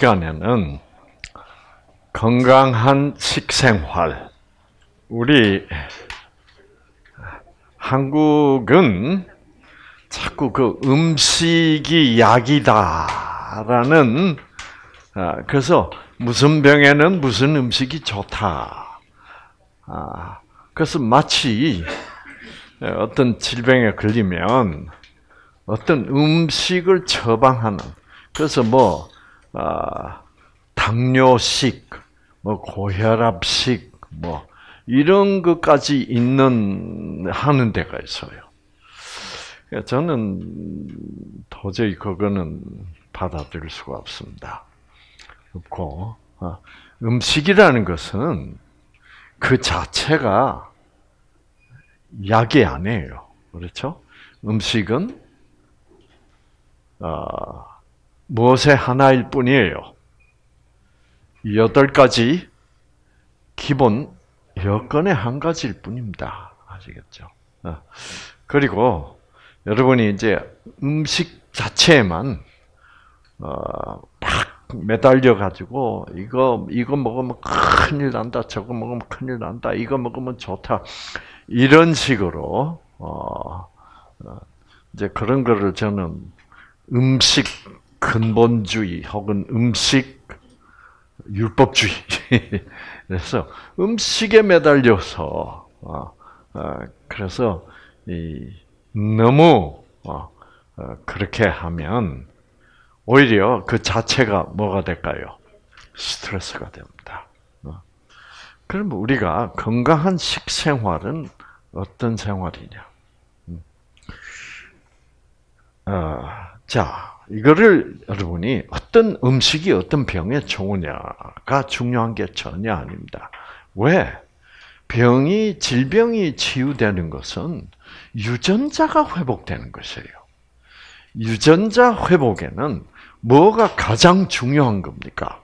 시간에는 건강한 식생활, 우리 한국은 자꾸 그 음식이 약이다라는, 그래서 무슨 병에는 무슨 음식이 좋다. 그래서 마치 어떤 질병에 걸리면 어떤 음식을 처방하는, 그래서 당뇨식, 고혈압식, 이런 것까지 하는 데가 있어요. 저는 도저히 그거는 받아들일 수가 없습니다. 없고, 음식이라는 것은 그 자체가 약이 아니에요. 그렇죠? 음식은 무엇의 하나일 뿐이에요. 8가지 기본 여건의 한 가지일 뿐입니다. 아시겠죠? 그리고 여러분이 이제 음식 자체에만 막 매달려 가지고 이거 먹으면 큰일 난다, 저거 먹으면 큰일 난다, 이거 먹으면 좋다, 이런 식으로 이제 그런 거를 저는 음식 근본주의 혹은 음식 율법주의, 그래서 음식에 매달려서 그래서 너무 그렇게 하면 오히려 그 자체가 뭐가 될까요? 스트레스가 됩니다. 그러면 우리가 건강한 식생활은 어떤 생활이냐? 자, 이거를 여러분이 어떤 음식이 어떤 병에 좋으냐가 중요한 게 전혀 아닙니다. 왜? 질병이 치유되는 것은 유전자가 회복되는 것이에요. 유전자 회복에는 뭐가 가장 중요한 겁니까?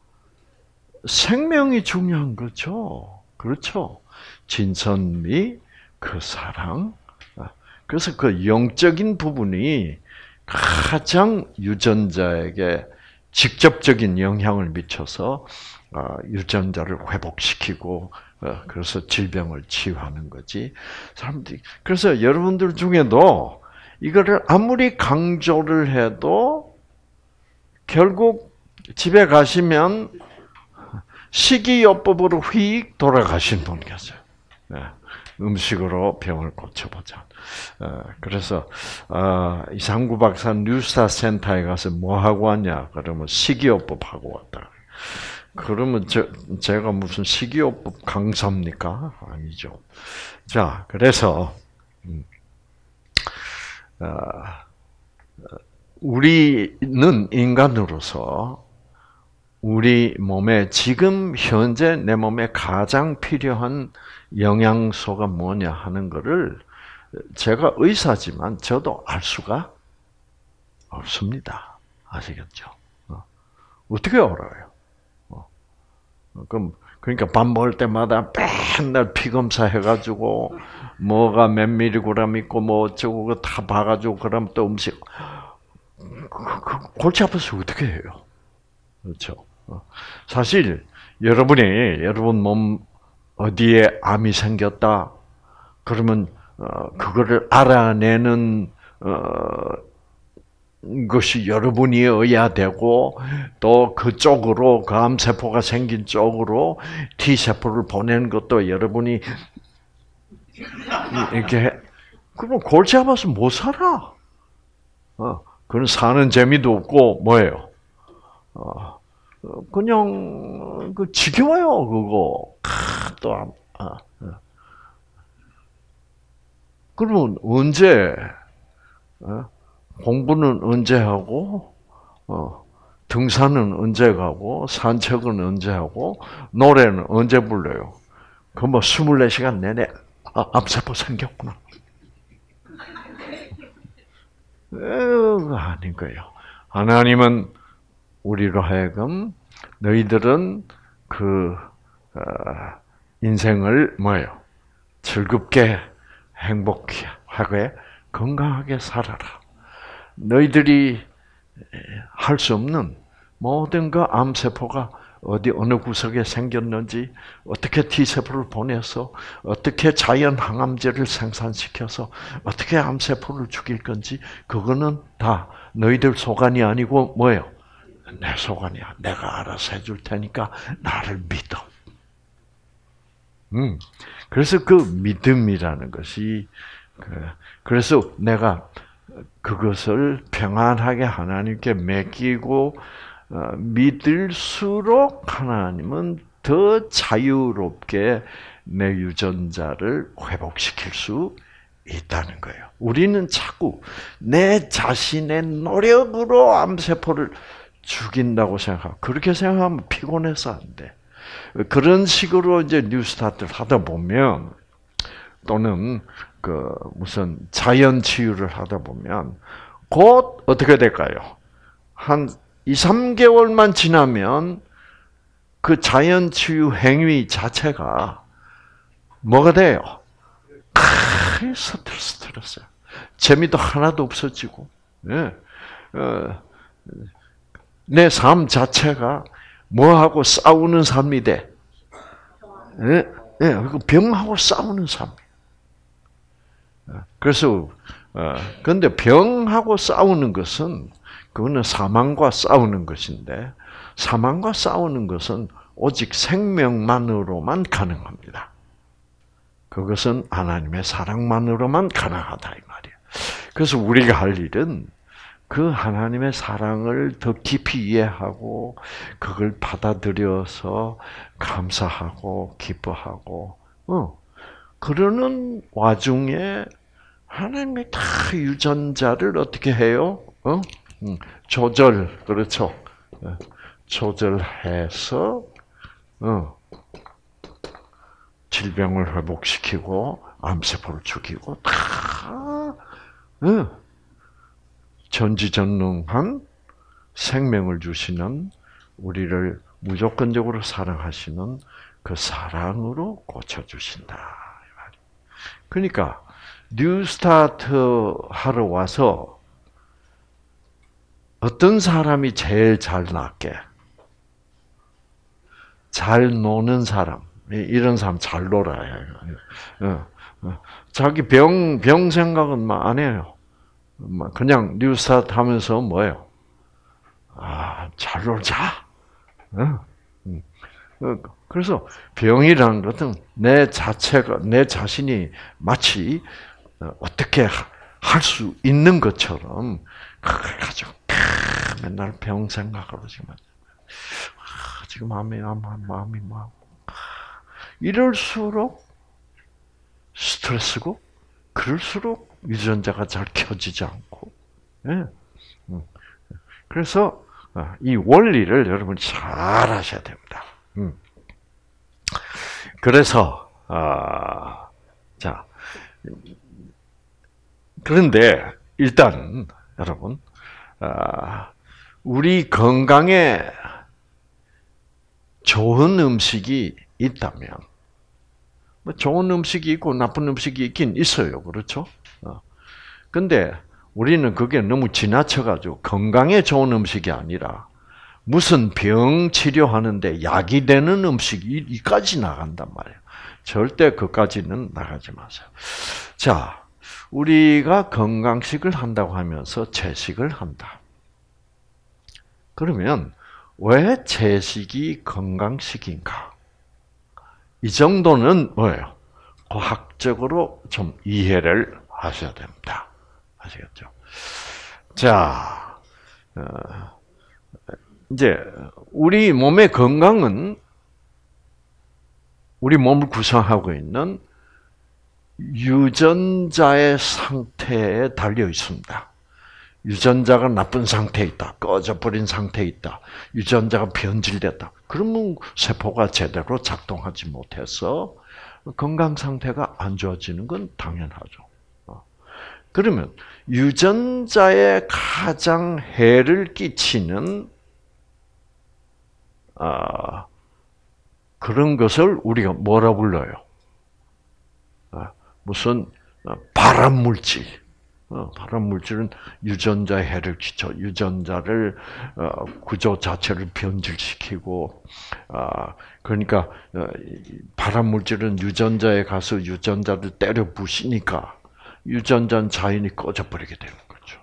생명이 중요한 거죠. 그렇죠. 진선미, 그 사랑. 그래서 그 영적인 부분이 가장 유전자에게 직접적인 영향을 미쳐서 유전자를 회복시키고, 그래서 질병을 치유하는 거지. 사람들이, 그래서 여러분들 중에도 이거를 아무리 강조를 해도 결국 집에 가시면 식이요법으로 휙 돌아가신 분 계세요. 음식으로 병을 고쳐보자. 그래서 이상구 박사 뉴스타센터에 가서 뭐 하고 왔냐? 그러면 식이요법 하고 왔다. 그러면 제가 무슨 식이요법 강사입니까? 아니죠. 자, 그래서 우리는 인간으로서 우리 몸에 지금 현재 내 몸에 가장 필요한 영양소가 뭐냐 하는 거를 제가 의사지만 저도 알 수가 없습니다. 아시겠죠? 어떻게 알아요? 그러니까 밥 먹을 때마다 맨날 피 검사 해가지고 뭐가 몇 밀리그램 있고 뭐 어쩌고 다 봐가지고 그럼 또 음식 골치 아파서 어떻게 해요? 그렇죠? 사실 여러분 몸 어디에 암이 생겼다 그러면 그거를 알아내는 것이 여러분이어야 되고 또 그쪽으로 그 암세포가 생긴 쪽으로 T세포를 보내는 것도 여러분이 이렇게 그러면 골치 아파서 못 살아. 그건 사는 재미도 없고 뭐예요? 그냥 지겨워요 그거. 또 그러면 언제 공부는 언제 하고 등산은 언제 가고 산책은 언제 하고 노래는 언제 불러요? 그 24시간 내내 암세포 생겼구나. 아닌 거예요. 하나님은 우리로 하여금 너희들은 인생을 즐겁게 행복하게 건강하게 살아라. 너희들이 할 수 없는 모든 그 암세포가 어디 어느 구석에 생겼는지, 어떻게 T세포를 보내서, 어떻게 자연 항암제를 생산시켜서 어떻게 암세포를 죽일 건지, 그거는 다 너희들 소관이 아니고 뭐예요? 내 소관이야. 내가 알아서 해줄 테니까 나를 믿어. 그래서 그 믿음이라는 것이, 그래서 내가 그것을 평안하게 하나님께 맡기고 믿을수록 하나님은 더 자유롭게 내 유전자를 회복시킬 수 있다는 거예요. 우리는 자꾸 내 자신의 노력으로 암세포를 죽인다고 생각하고, 그렇게 생각하면 피곤해서 안 돼. 그런 식으로 이제 뉴스타트를 하다 보면, 또는 무슨 자연 치유를 하다 보면 곧 어떻게 될까요? 한 2, 3개월만 지나면 그 자연 치유 행위 자체가 뭐가 돼요? 스트레스야. 재미도 하나도 없어지고, 내 삶 자체가 뭐하고 싸우는 삶이 돼? 병하고 싸우는 삶. 그래서 근데 병하고 싸우는 것은 그거는 사망과 싸우는 것인데, 사망과 싸우는 것은 오직 생명만으로만 가능합니다. 그것은 하나님의 사랑만으로만 가능하다 이 말이에요. 그래서 우리가 할 일은 그 하나님의 사랑을 더 깊이 이해하고 그걸 받아들여서 감사하고 기뻐하고, 그러는 와중에 하나님이 다 유전자를 어떻게 해요? 그렇죠. 조절해서 질병을 회복시키고 암세포를 죽이고 다 전지전능한 생명을 주시는, 우리를 무조건적으로 사랑하시는 그 사랑으로 고쳐주신다. 그러니까 뉴스타트 하러 와서 어떤 사람이 제일 잘 낫게? 잘 노는 사람. 이런 사람 잘 놀아요. 자기 병 생각은 안 해요. 그냥 뉴스타트 하면서 뭐예요? 잘 놀자. 그래서 병이라는 것은 내 자신이 마치 어떻게 할 수 있는 것처럼, 그걸 가지고 맨날 병 생각하고 지금 마음이 막 이럴수록 스트레스고, 그럴수록 유전자가 잘 켜지지 않고. 그래서 이 원리를 여러분이 잘 아셔야 됩니다. 그래서 자, 그런데 일단 여러분, 우리 건강에 좋은 음식이 있다면, 뭐 좋은 음식이 있고 나쁜 음식이 있긴 있어요, 그렇죠? 근데 우리는 그게 너무 지나쳐가지고 건강에 좋은 음식이 아니라 무슨 병 치료하는데 약이 되는 음식이까지 나간단 말이에요. 절대 그까지는 나가지 마세요. 자, 우리가 건강식을 한다고 하면서 채식을 한다. 그러면 왜 채식이 건강식인가? 이 정도는 뭐예요? 과학적으로 좀 이해를 하셔야 됩니다. 아시겠죠? 자, 이제 우리 몸의 건강은 우리 몸을 구성하고 있는 유전자의 상태에 달려 있습니다. 유전자가 나쁜 상태에 있다, 꺼져버린 상태에 있다, 유전자가 변질됐다. 그러면 세포가 제대로 작동하지 못해서 건강 상태가 안 좋아지는 건 당연하죠. 그러면 유전자에 가장 해를 끼치는 그런 것을 우리가 뭐라 불러요? 무슨 발암물질, 발암 물질은 유전자에 해를 끼쳐 유전자를 구조 자체를 변질시키고 그러니까 발암 물질은 유전자에 가서 유전자를 때려 부시니까 유전자는 자연히 꺼져버리게 되는 거죠.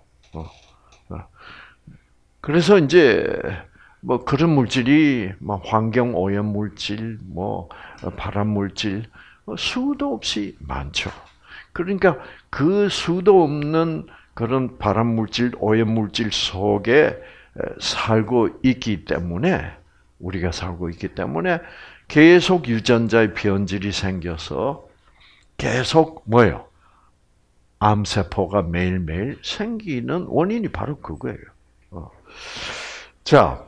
그래서 이제 뭐 그런 물질이 뭐 환경 오염 물질, 뭐 발암 물질 수도 없이 많죠. 그러니까 그 수도 없는 그런 발암 물질, 오염 물질 속에 살고 있기 때문에 우리가 살고 있기 때문에 계속 유전자의 변질이 생겨서 계속 뭐예요? 암세포가 매일매일 생기는 원인이 바로 그거예요. 자,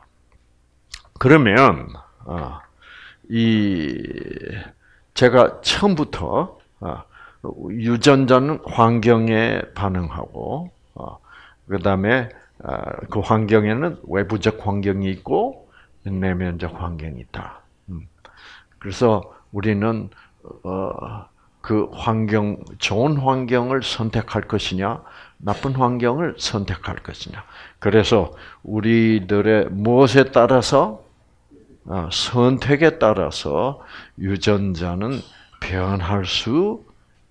그러면 제가 처음부터 유전자는 환경에 반응하고 그다음에 그 환경에는 외부적 환경이 있고 내면적 환경이 있다. 그래서 우리는 그 환경, 좋은 환경을 선택할 것이냐, 나쁜 환경을 선택할 것이냐. 그래서 우리들의 무엇에 따라서 선택에 따라서 유전자는 변할 수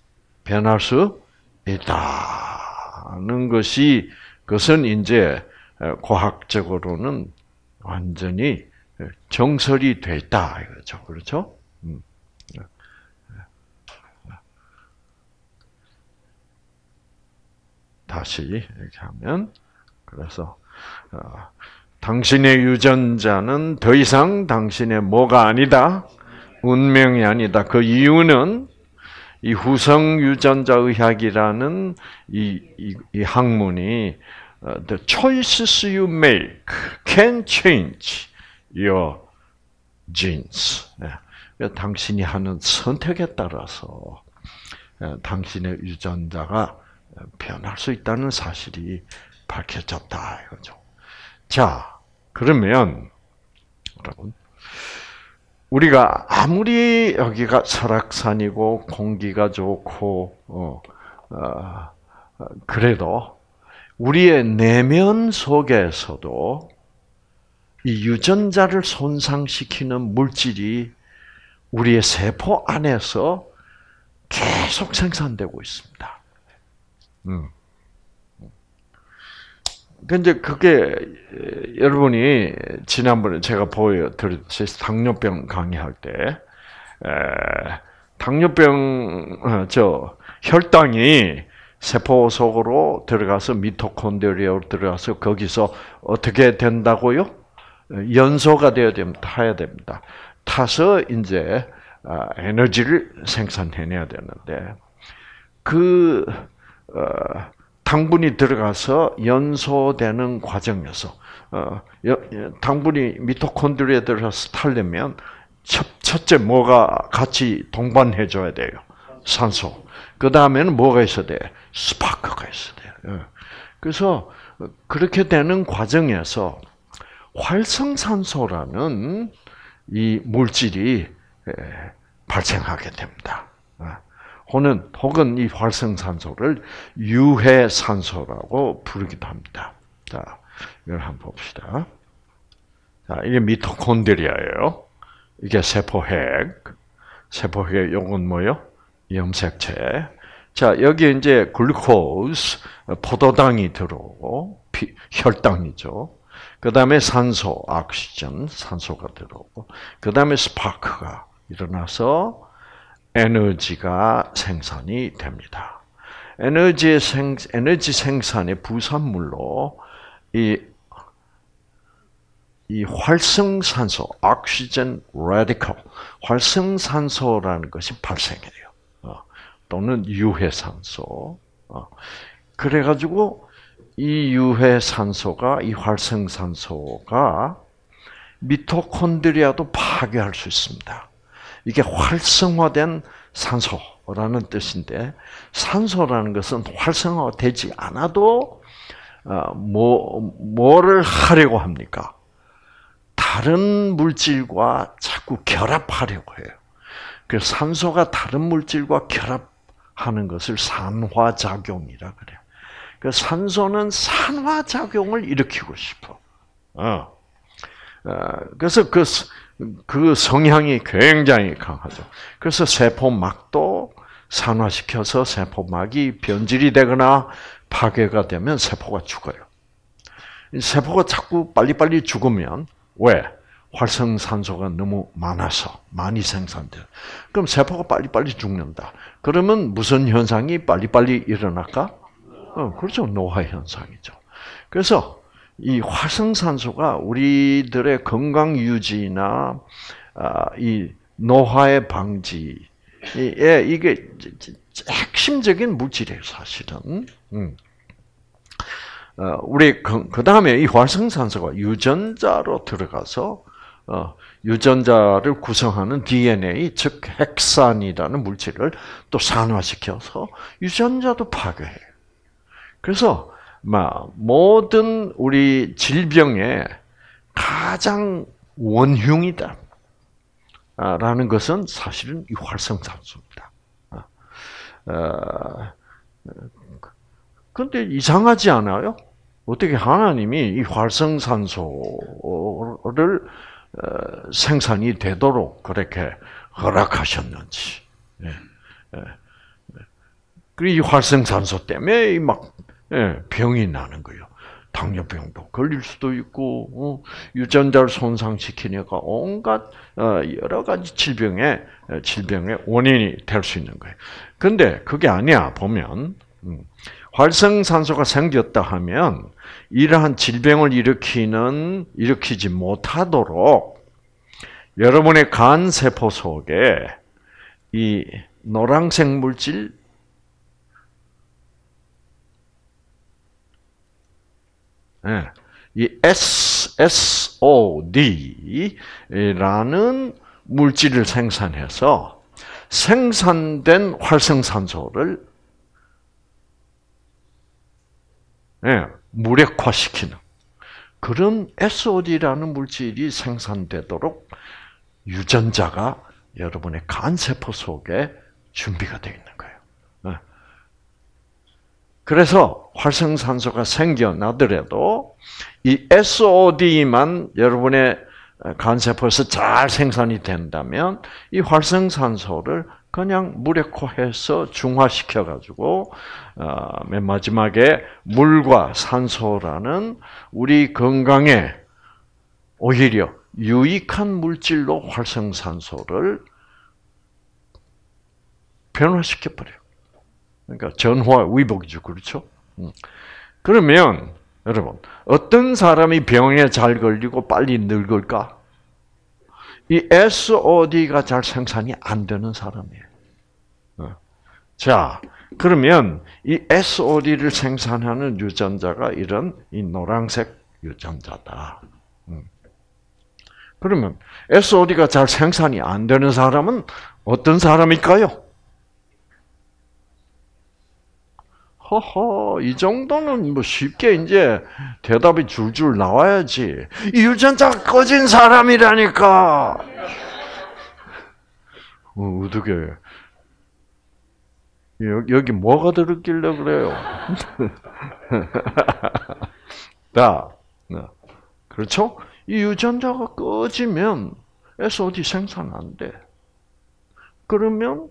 있다는 것이 그것은 이제 과학적으로는 완전히 정설이 돼 있다 이거죠. 그렇죠? 다시 이렇게 하면 그래서 당신의 유전자는 더 이상 당신의 뭐가 아니다. 운명이 아니다. 그 이유는 이 후성 유전자 의학이라는 이 학문이 the choices you make can change your genes. 당신이 하는 선택에 따라서 당신의 유전자가 변할 수 있다는 사실이 밝혀졌다 이거죠. 자, 그러면 여러분 우리가 아무리 여기가 설악산이고 공기가 좋고 그래도 우리의 내면 속에서도 이 유전자를 손상시키는 물질이 우리의 세포 안에서 계속 생산되고 있습니다. 근데 그게 여러분이 지난번에 제가 보여드렸듯이 당뇨병 강의할 때 당뇨병 혈당이 세포 속으로 들어가서 미토콘드리아로 들어가서 거기서 어떻게 된다고요? 연소가 되어야 됩니다. 타야 됩니다. 타서 이제 에너지를 생산해내야 되는데 당분이 들어가서 연소되는 과정에서 당분이 미토콘드리아에 들어가서 타려면 첫째 뭐가 같이 동반해 줘야 돼요. 산소. 그 다음에는 뭐가 있어야 돼? 스파크가 있어야 돼요. 그래서 그렇게 되는 과정에서 활성산소라는 이 물질이 발생하게 됩니다. 혹은 이 활성산소를 유해산소라고 부르기도 합니다. 자, 이걸 한번 봅시다. 자, 이게 미토콘드리아예요. 이게 세포핵. 세포핵, 요건 뭐요? 염색체. 자, 여기 이제 글루코즈, 포도당이 들어오고, 혈당이죠. 그 다음에 산소, 오xygen, 산소가 들어오고, 그 다음에 스파크가 일어나서 에너지가 생산이 됩니다. 에너지 생산의 부산물로 이 활성산소, oxygen radical, 활성산소라는 것이 발생해요. 또는 유해산소. 그래가지고 이 유해산소가, 이 활성산소가 미토콘드리아도 파괴할 수 있습니다. 이게 활성화된 산소라는 뜻인데, 산소라는 것은 활성화되지 않아도 뭐를 하려고 합니까? 다른 물질과 자꾸 결합하려고 해요. 그래서 산소가 다른 물질과 하는 것을 산화작용이라 그래요. 그 산소는 산화작용을 일으키고 싶어. 그래서 그 성향이 굉장히 강하죠. 그래서 세포막도 산화시켜서 세포막이 변질이 되거나 파괴가 되면 세포가 죽어요. 세포가 자꾸 빨리빨리 죽으면 왜? 활성산소가 너무 많아서 많이 생산돼요. 그럼 세포가 빨리빨리 죽는다. 그러면 무슨 현상이 빨리빨리 일어날까? 그렇죠. 노화 현상이죠. 그래서 이 활성산소가 우리들의 건강 유지나 이 노화의 방지에 이게 핵심적인 물질이에요, 사실은. 우리 그 다음에 이 활성산소가 유전자로 들어가서 유전자를 구성하는 DNA, 즉 핵산이라는 물질을 또 산화시켜서 유전자도 파괴해요. 그래서 모든 우리 질병의 가장 원흉이다 라는 것은 사실은 이 활성산소입니다. 그런데 이상하지 않아요? 어떻게 하나님이 이 활성산소를 생산이 되도록 그렇게 허락하셨는지. 그리고 이 활성산소 때문에 막 병이 나는 거예요. 당뇨병도 걸릴 수도 있고 유전자를 손상시키니까 온갖 여러 가지 질병의 원인이 될 수 있는 거예요. 근데 그게 아니야. 보면 활성산소가 생겼다 하면 이러한 질병을 일으키지 못하도록 여러분의 간 세포 속에 이 노란색 물질 이 SOD라는 물질을 생산해서 생산된 활성산소를 무력화시키는 그런 SOD라는 물질이 생산되도록 유전자가 여러분의 간세포 속에 준비가 되어 있는 거예요. 그래서 활성산소가 생겨나더라도 이 SOD만 여러분의 간세포에서 잘 생산이 된다면 이 활성산소를 그냥 무력화해서 중화시켜가지고 맨 마지막에 물과 산소라는 우리 건강에 오히려 유익한 물질로 활성산소를 변화시켜버려요. 그러니까 전화 위복이죠, 그렇죠? 그러면 여러분 어떤 사람이 병에 잘 걸리고 빨리 늙을까? 이 SOD가 잘 생산이 안 되는 사람이에요. 자, 그러면 이 SOD를 생산하는 유전자가 이런 이 노란색 유전자다. 그러면 SOD가 잘 생산이 안 되는 사람은 어떤 사람일까요? 허허, 이 정도는 뭐 쉽게 이제 대답이 줄줄 나와야지. 이 유전자가 꺼진 사람이라니까. 어떻게 여기 뭐가 들었길래 그래요? 자, 그렇죠? 이 유전자가 꺼지면 SOD 생산 안 돼. 그러면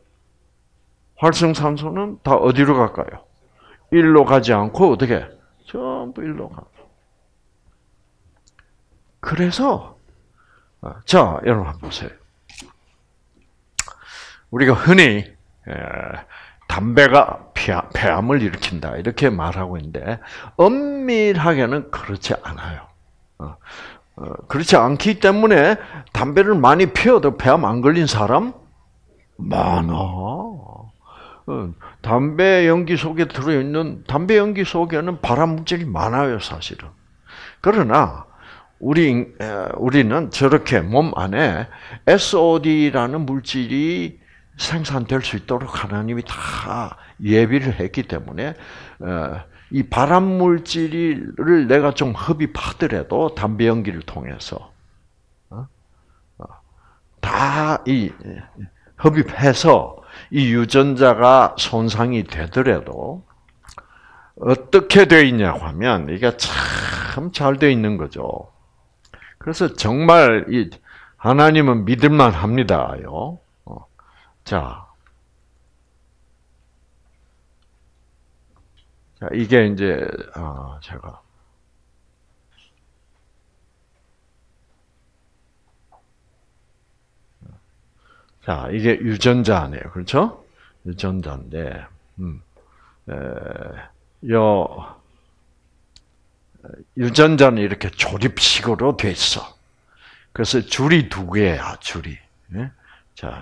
활성산소는 다 어디로 갈까요? 일로 가지 않고 어떻게? 전부 일로 가. 그래서 자, 여러분 한번 보세요. 우리가 흔히 담배가 폐암을 일으킨다 이렇게 말하고 있는데 엄밀하게는 그렇지 않아요. 그렇지 않기 때문에 담배를 많이 피워도 폐암 안 걸린 사람 많아. 담배 연기 속에 들어있는 담배 연기 속에는 발암 물질이 많아요, 사실은. 그러나 우리는 저렇게 몸 안에 SOD라는 물질이 생산될 수 있도록 하나님이 다 예비를 했기 때문에 이 발암 물질을 내가 좀 흡입하더라도 담배 연기를 통해서 다 이 흡입해서 이 유전자가 손상이 되더라도 어떻게 되어 있냐고 하면 이게 참 잘 되어 있는 거죠. 그래서 정말 이 하나님은 믿을만 합니다요. 자, 이게 이제 제가 이게 유전자네요, 그렇죠? 유전자인데, 유전자는 이렇게 조립식으로 돼 있어. 그래서 줄이 두 개야, 줄이. 자,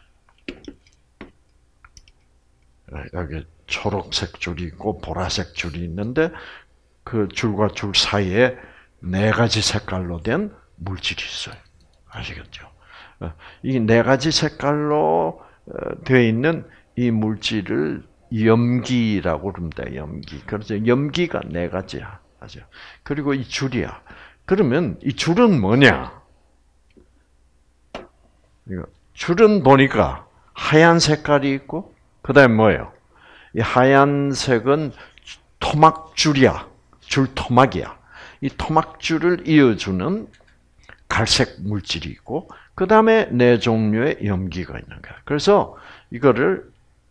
여기 초록색 줄이 있고 보라색 줄이 있는데 그 줄과 줄 사이에 네 가지 색깔로 된 물질이 있어요. 아시겠죠? 이 네 가지 색깔로 되어 있는 이 물질을 염기라고 부릅니다. 염기. 그래서 염기가 네 가지야. 맞아요. 그리고 이 줄이야. 그러면 이 줄은 뭐냐? 줄은 보니까 하얀 색깔이 있고, 그 다음에 뭐예요? 이 하얀색은 토막줄이야. 줄 토막이야. 이 토막줄을 이어주는 갈색 물질이 있고, 그 다음에 네 종류의 염기가 있는 거야. 그래서 이거를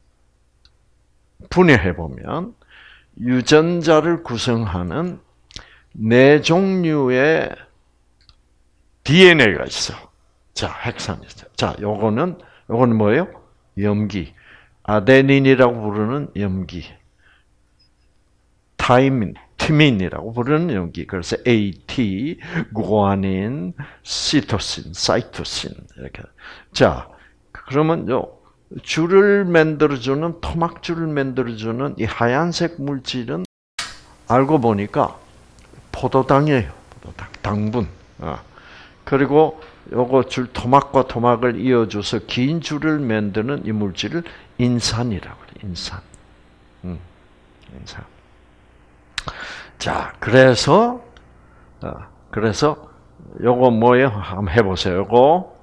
분해해보면, 유전자를 구성하는 네 종류의 DNA가 있어. 자, 핵산이 있어. 자, 요거는 뭐예요? 염기. 아데닌이라고 부르는 염기. 티민이라고 부르는 염기. 그래서 AT, 구아닌, 시토신, 사이토신 이렇게. 자, 그러면 줄을 만들어주는 토막줄을 만들어주는 이 하얀색 물질은 알고 보니까 포도당이에요. 포도당, 당분. 그리고 요거 줄 토막과 토막을 이어줘서 긴 줄을 만드는 이 물질을 인산이라고 그래. 인산. 인산. 자, 그래서 요거 뭐예요? 한번 해보세요. 요거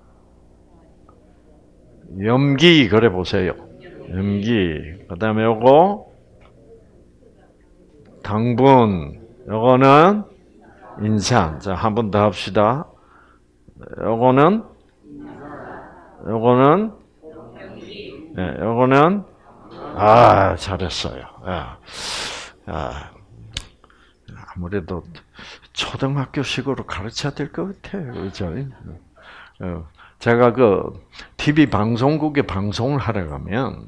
염기 그래 보세요. 염기. 그다음에 요거 당분. 요거는 인산. 자, 한 번 더 합시다. 요거는 잘했어요. 아무래도 초등학교식으로 가르쳐야 될 것 같아요. 그죠? 제가 그 TV 방송국에 방송을 하러 가면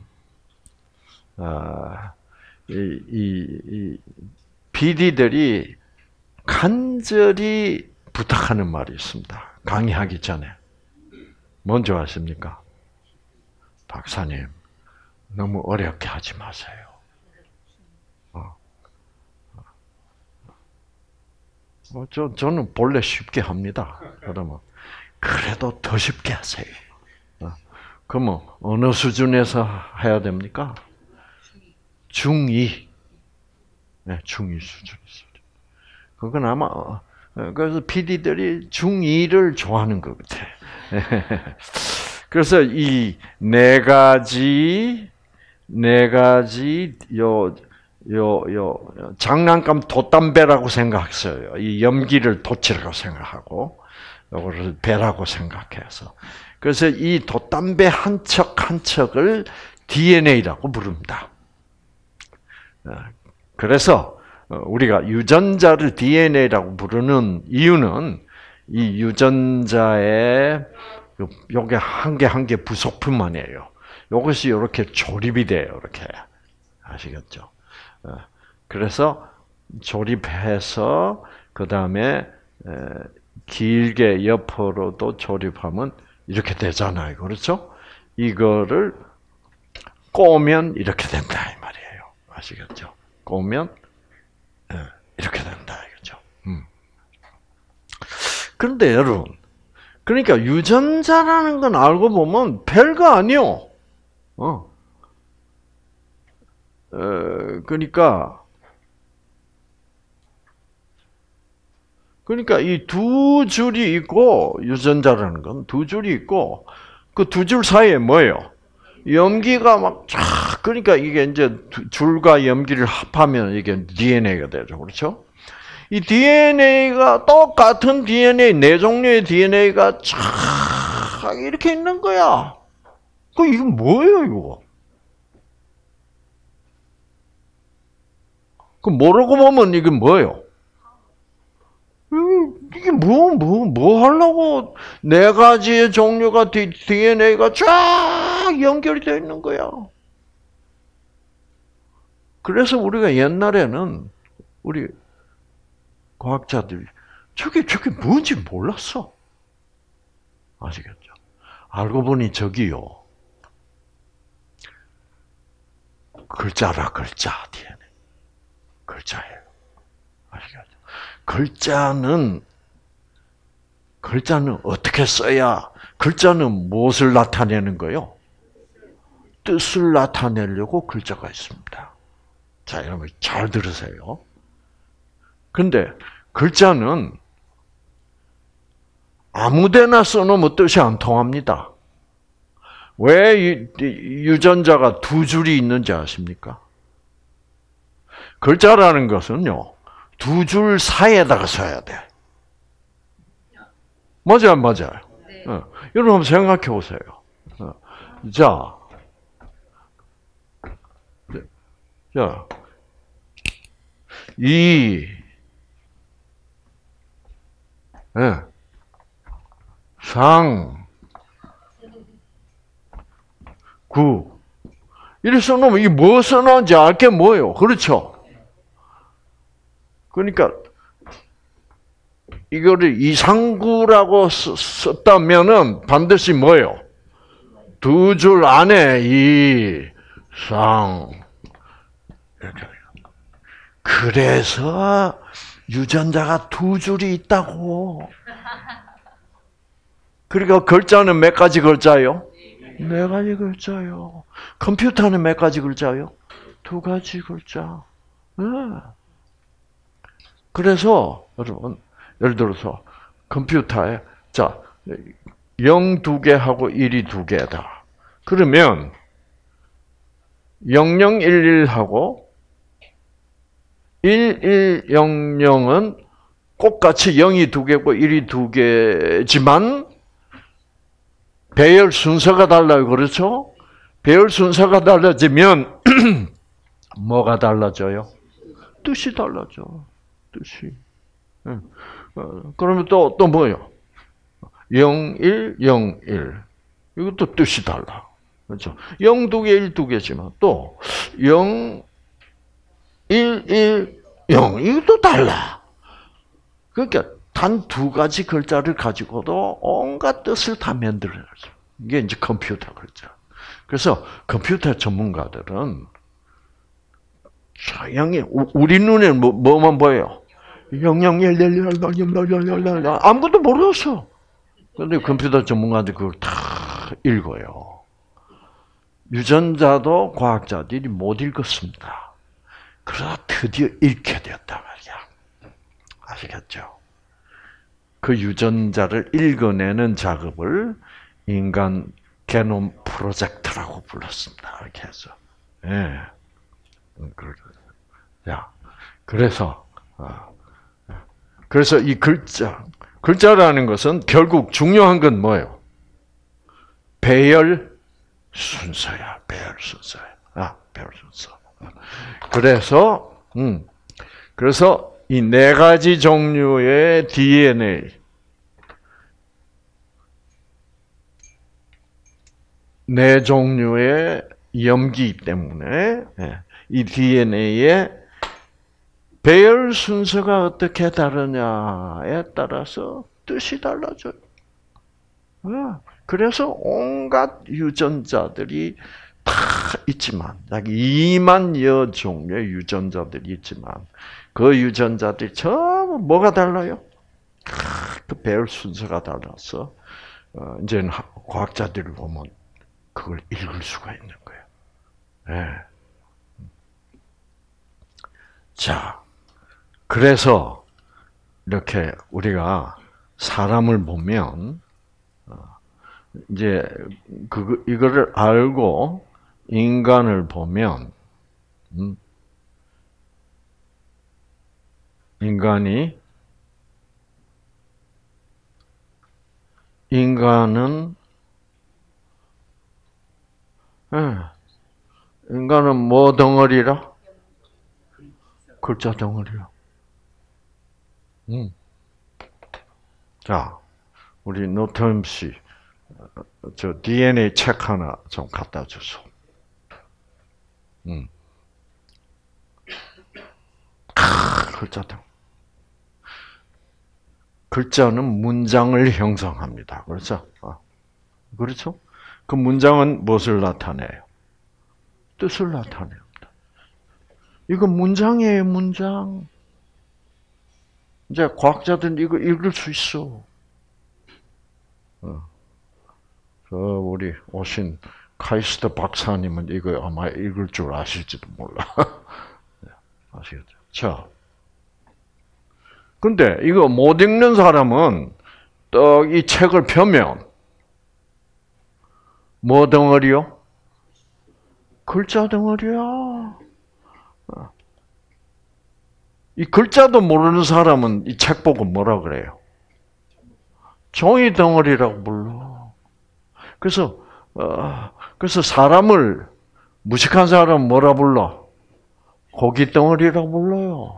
이 PD들이 간절히 부탁하는 말이 있습니다. 강의하기 전에. 뭔지 아십니까? 박사님, 너무 어렵게 하지 마세요. 저는 본래 쉽게 합니다. 그러면 그래도 더 쉽게 하세요. 그러면 어느 수준에서 해야 됩니까? 중2. 네, 중2 수준에서. 그건 아마 그래서 PD들이 중2를 좋아하는 것 같아. 그래서 이 네 가지 장난감 돛담배라고 생각했어요. 이 염기를 돛이라고 생각하고 이거를 배라고 생각해서. 그래서 이 돛담배 한 척 한 척을 DNA라고 부릅니다. 그래서 우리가 유전자를 DNA라고 부르는 이유는 이 유전자의 요게 한 개 한 개 부속품만이에요. 이것이 이렇게 조립이 돼요. 이렇게 아시겠죠? 그래서 조립해서 그 다음에 길게 옆으로도 조립하면 이렇게 되잖아요. 그렇죠? 이거를 꼬면 이렇게 된다 이 말이에요. 아시겠죠? 꼬면 이렇게 된다 이거죠. 그런데 여러분, 그러니까 유전자라는 건 알고 보면 별거 아니요. 그러니까 이 두 줄이 있고 유전자라는 건 두 줄이 있고 그 두 줄 사이에 뭐예요? 염기가 막 쫙, 그러니까 이게 이제 줄과 염기를 합하면 이게 DNA가 되죠. 그렇죠? 이 DNA가 똑같은 DNA, 네 종류의 DNA가 쫙 이렇게 있는 거야. 이게 뭐예요, 이거? 모르고 보면 이게 뭐예요? 이게 뭐 하려고 네 가지의 종류가 DNA가 쫙 연결이 되어 있는 거야. 그래서 우리가 옛날에는 우리 과학자들이 저게 뭔지 몰랐어. 아시겠죠? 알고 보니 저기요. 글자라, 글자, DNA. 글자예요. 아시겠죠? 글자는 어떻게 써야, 글자는 무엇을 나타내는 거요? 뜻을 나타내려고 글자가 있습니다. 자, 여러분 잘 들으세요. 근데 글자는 아무데나 써놓으면 뜻이 안 통합니다. 왜 유전자가 두 줄이 있는지 아십니까? 글자라는 것은요, 두 줄 사이에다가 써야 돼. 맞아요. 네. 여러분 한번 생각해 보세요. 자, 상, 구. 이렇게 써놓으면 이게 뭐 써놓은지 알게 뭐예요? 그렇죠? 그러니까, 이거를 이상구라고 썼다면은 반드시 뭐예요? 두 줄 안에 이상. 그래서 유전자가 두 줄이 있다고. 그러니까 글자는 몇 가지 글자요? 네 가지 글자요. 컴퓨터는 몇 가지 글자요? 두 가지 글자. 네. 그래서 여러분, 예를 들어서 컴퓨터에 0 2개하고 1이 2개다. 그러면 0011하고 1100은 똑같이 0이 2개고 1이 2개지만 배열 순서가 달라요. 그렇죠? 배열 순서가 달라지면 뭐가 달라져요? 뜻이 달라져. 뜻이. 그러면 또 뭐예요? 0101. 이것도 뜻이 달라. 그렇죠? 0 2개, 1 2개지만 또 0, 1, 1, 0. 이것도 달라. 그러니까 단 두 가지 글자를 가지고도 온갖 뜻을 다 만들어요. 이게 이제 컴퓨터 글자. 그래서 컴퓨터 전문가들은 우리 눈에 뭐만 보여요? 0011 아무것도 모르겠어. 그런데 컴퓨터 전문가들이 그걸 다 읽어요. 유전자도 과학자들이 못 읽었습니다. 그러다 드디어 읽게 되었다 말이야. 아시겠죠? 그 유전자를 읽어내는 작업을 인간 게놈 프로젝트라고 불렀습니다. 이렇게 해서. 예. 자, 그래서 이 글자라는 것은 결국 중요한 건 뭐예요? 배열 순서야. 배열 순서. 그래서 이 네 가지 종류의 DNA, 네 종류의 염기 때문에 이 DNA의 배열 순서가 어떻게 다르냐에 따라서 뜻이 달라져요. 그래서 온갖 유전자들이 다 있지만, 약 2만여 종류의 유전자들이 있지만, 그 유전자들이 전부 뭐가 달라요? 그 배열 순서가 달라서, 이제는 과학자들을 보면 그걸 읽을 수가 있는 거예요. 네. 자, 그래서 이렇게 우리가 사람을 보면 이제 이거를 알고 인간을 보면 인간은 뭐 덩어리라? 글자 덩어리야. 자, 우리 노태음 씨, 저 DNA 책 하나 좀 갖다 주소. 글자 덩. 글자는 문장을 형성합니다. 그렇죠? 그렇죠? 그 문장은 무엇을 나타내요? 뜻을 나타냅니다. 이거 문장이에요, 문장. 이제 과학자들은 이거 읽을 수 있어. 우리 오신 카이스트 박사님은 이거 아마 읽을 줄 아실지도 몰라. 아시겠죠? 자. 근데 이거 못 읽는 사람은 딱 이 책을 펴면 뭐 덩어리요? 글자 덩어리야. 이 글자도 모르는 사람은 이 책 보고 뭐라 그래요? 종이 덩어리라고 불러. 그래서 사람을 무식한 사람은 뭐라 불러? 고기 덩어리라고 불러요.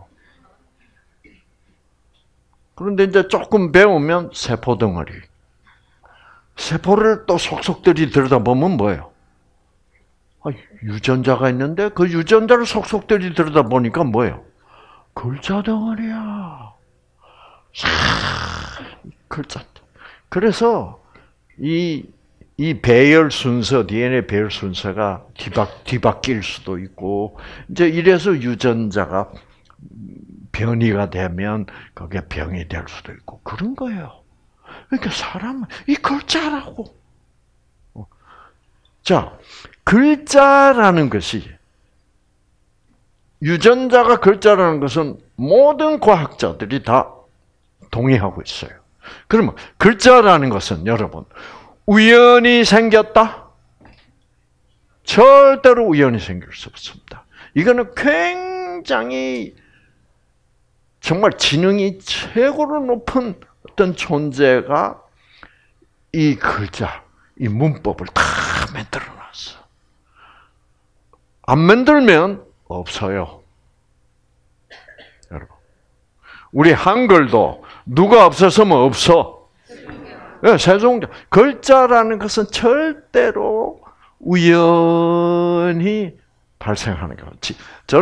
그런데 이제 조금 배우면 세포 덩어리. 세포를 또 속속들이 들여다보면 뭐예요? 유전자가 있는데 그 유전자를 속속들이 들여다보니까 뭐예요? 글자 덩어리야. 글자. 그래서 이 배열 순서, DNA 배열 순서가 뒤바뀔 수도 있고, 이제 이래서 유전자가 변이가 되면 그게 병이 될 수도 있고, 그런 거예요. 그러니까 사람은 이 글자라고. 자, 글자라는 것이, 유전자가 글자라는 것은 모든 과학자들이 다 동의하고 있어요. 그러면 글자라는 것은 여러분, 우연히 생겼다? 절대로 우연히 생길 수 없습니다. 이거는 굉장히 정말 지능이 최고로 높은 어떤 존재가 이 글자, 이 문법을 다 만들어놨어. 안 만들면 없어요. 여러분, 우리 한글도 누가 없었으면 없어. 네, 세종대. 글자라는 것은 절대로 우연히 발생하는 거지.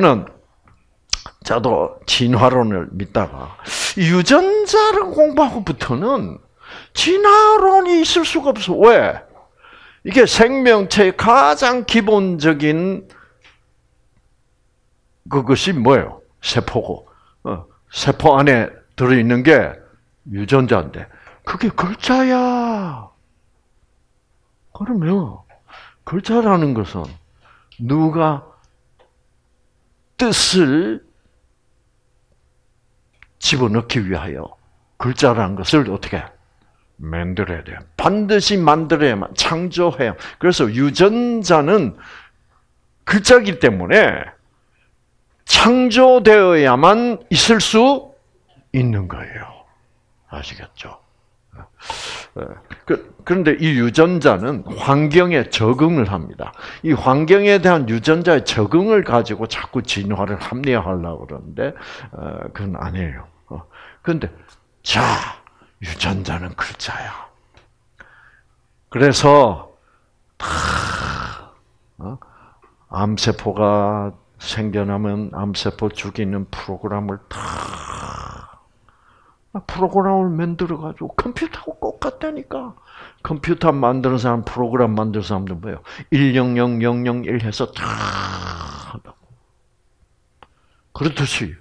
저도 진화론을 믿다가 유전자를 공부하고부터는 진화론이 있을 수가 없어. 왜? 이게 생명체의 가장 기본적인 그것이 뭐예요? 세포고. 세포 안에 들어있는 게 유전자인데 그게 글자야. 그러면 글자라는 것은 누가 뜻을 집어넣기 위하여 글자라는 것을 어떻게 만들어야 돼요. 반드시 만들어야만, 창조해야. 그래서 유전자는 글자이기 때문에 창조되어야만 있을 수 있는 거예요. 아시겠죠? 그런데 이 유전자는 환경에 적응을 합니다. 이 환경에 대한 유전자의 적응을 가지고 자꾸 진화를 합리화하려고 그러는데 그건 아니에요. 그런데 유전자는 글자야. 그래서 암세포가 생겨나면 암세포 죽이는 프로그램을 프로그램을 만들어가지고 컴퓨터하고 똑같다니까. 컴퓨터 만드는 사람, 프로그램 만드는 사람도 뭐예요? 100001 해서 다 하다고. 그렇듯이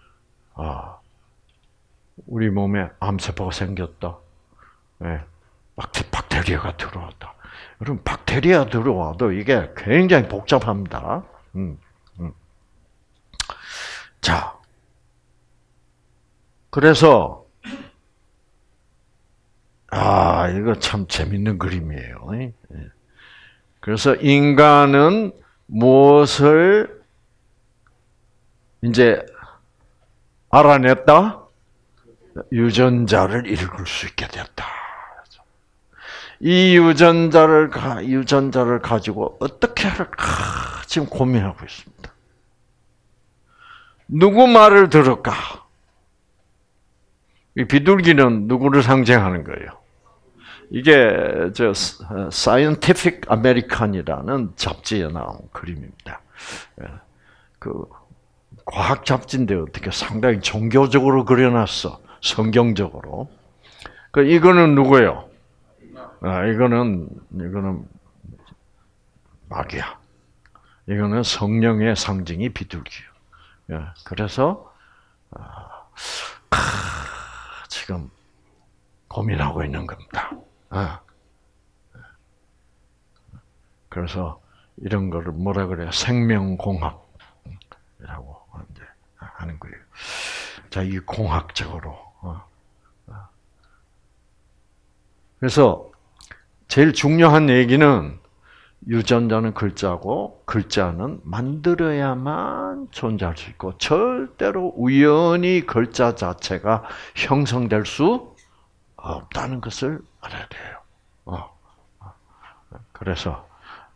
우리 몸에 암세포가 생겼다. 네. 박테리아가 들어왔다. 여러분, 박테리아 들어와도 이게 굉장히 복잡합니다. 자, 그래서 이거 참 재밌는 그림이에요. 그래서 인간은 무엇을 이제 알아냈다? 유전자를 읽을 수 있게 됐다. 이 유전자를 가지고 어떻게 할까 지금 고민하고 있습니다. 누구 말을 들을까? 이 비둘기는 누구를 상징하는 거예요? 이게 Scientific American이라는 잡지에 나온 그림입니다. 그 과학 잡지인데 어떻게 상당히 종교적으로 그려놨어. 성경적으로. 이거는 누구예요? 이거는 마귀야. 이거는 성령의 상징이 비둘기예요. 그래서 지금 고민하고 있는 겁니다. 그래서 이런 거를 뭐라 그래요? 생명공학이라고 이제 하는 거예요. 자, 이 공학적으로. 그래서 제일 중요한 얘기는 유전자는 글자고 글자는 만들어야만 존재할 수 있고 절대로 우연히 글자 자체가 형성될 수 없다는 것을 알아야 돼요. 그래서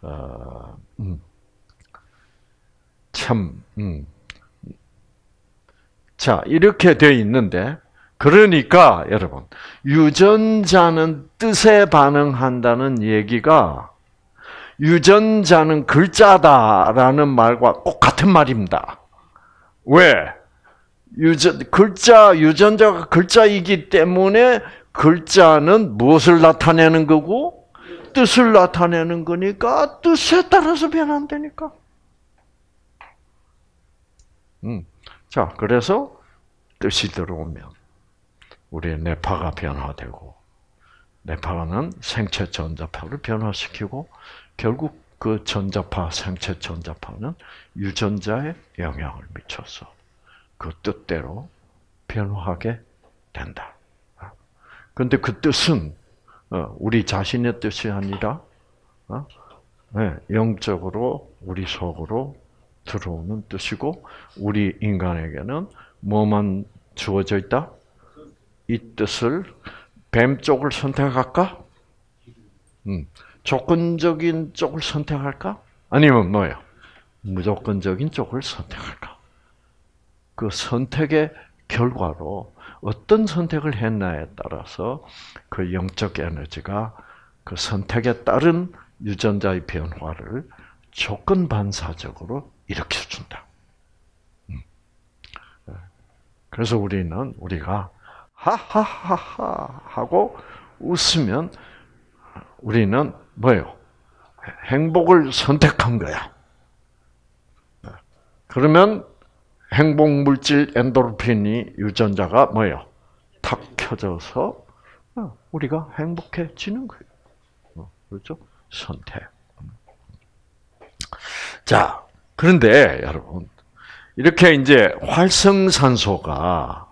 자, 이렇게 되어 있는데 그러니까 여러분 유전자는 뜻에 반응한다는 얘기가 유전자는 글자다라는 말과 꼭 같은 말입니다. 왜? 유전자가 글자이기 때문에 글자는 무엇을 나타내는 거고 뜻을 나타내는 거니까 뜻에 따라서 변한다니까. 자, 그래서 뜻이 들어오면 우리의 뇌파가 변화되고 뇌파는 생체 전자파를 변화시키고 결국 그 전자파, 생체 전자파는 유전자에 영향을 미쳐서 그 뜻대로 변화하게 된다. 그런데 그 뜻은 우리 자신의 뜻이 아니라 영적으로 우리 속으로 들어오는 뜻이고 우리 인간에게는 뭐만 주어져 있다? 이 뜻을 뱀 쪽을 선택할까? 조건적인 쪽을 선택할까? 아니면 뭐예요? 무조건적인 쪽을 선택할까? 그 선택의 결과로 어떤 선택을 했나에 따라서 그 영적 에너지가 그 선택에 따른 유전자의 변화를 조건 반사적으로 일으켜준다. 그래서 우리가 하하하하 하고 웃으면 우리는 뭐예요? 행복을 선택한 거야. 그러면 행복 물질 엔도르핀이 유전자가 뭐예요? 탁 켜져서 우리가 행복해지는 거예요. 그렇죠? 선택. 자, 그런데 여러분 이렇게 이제 활성산소가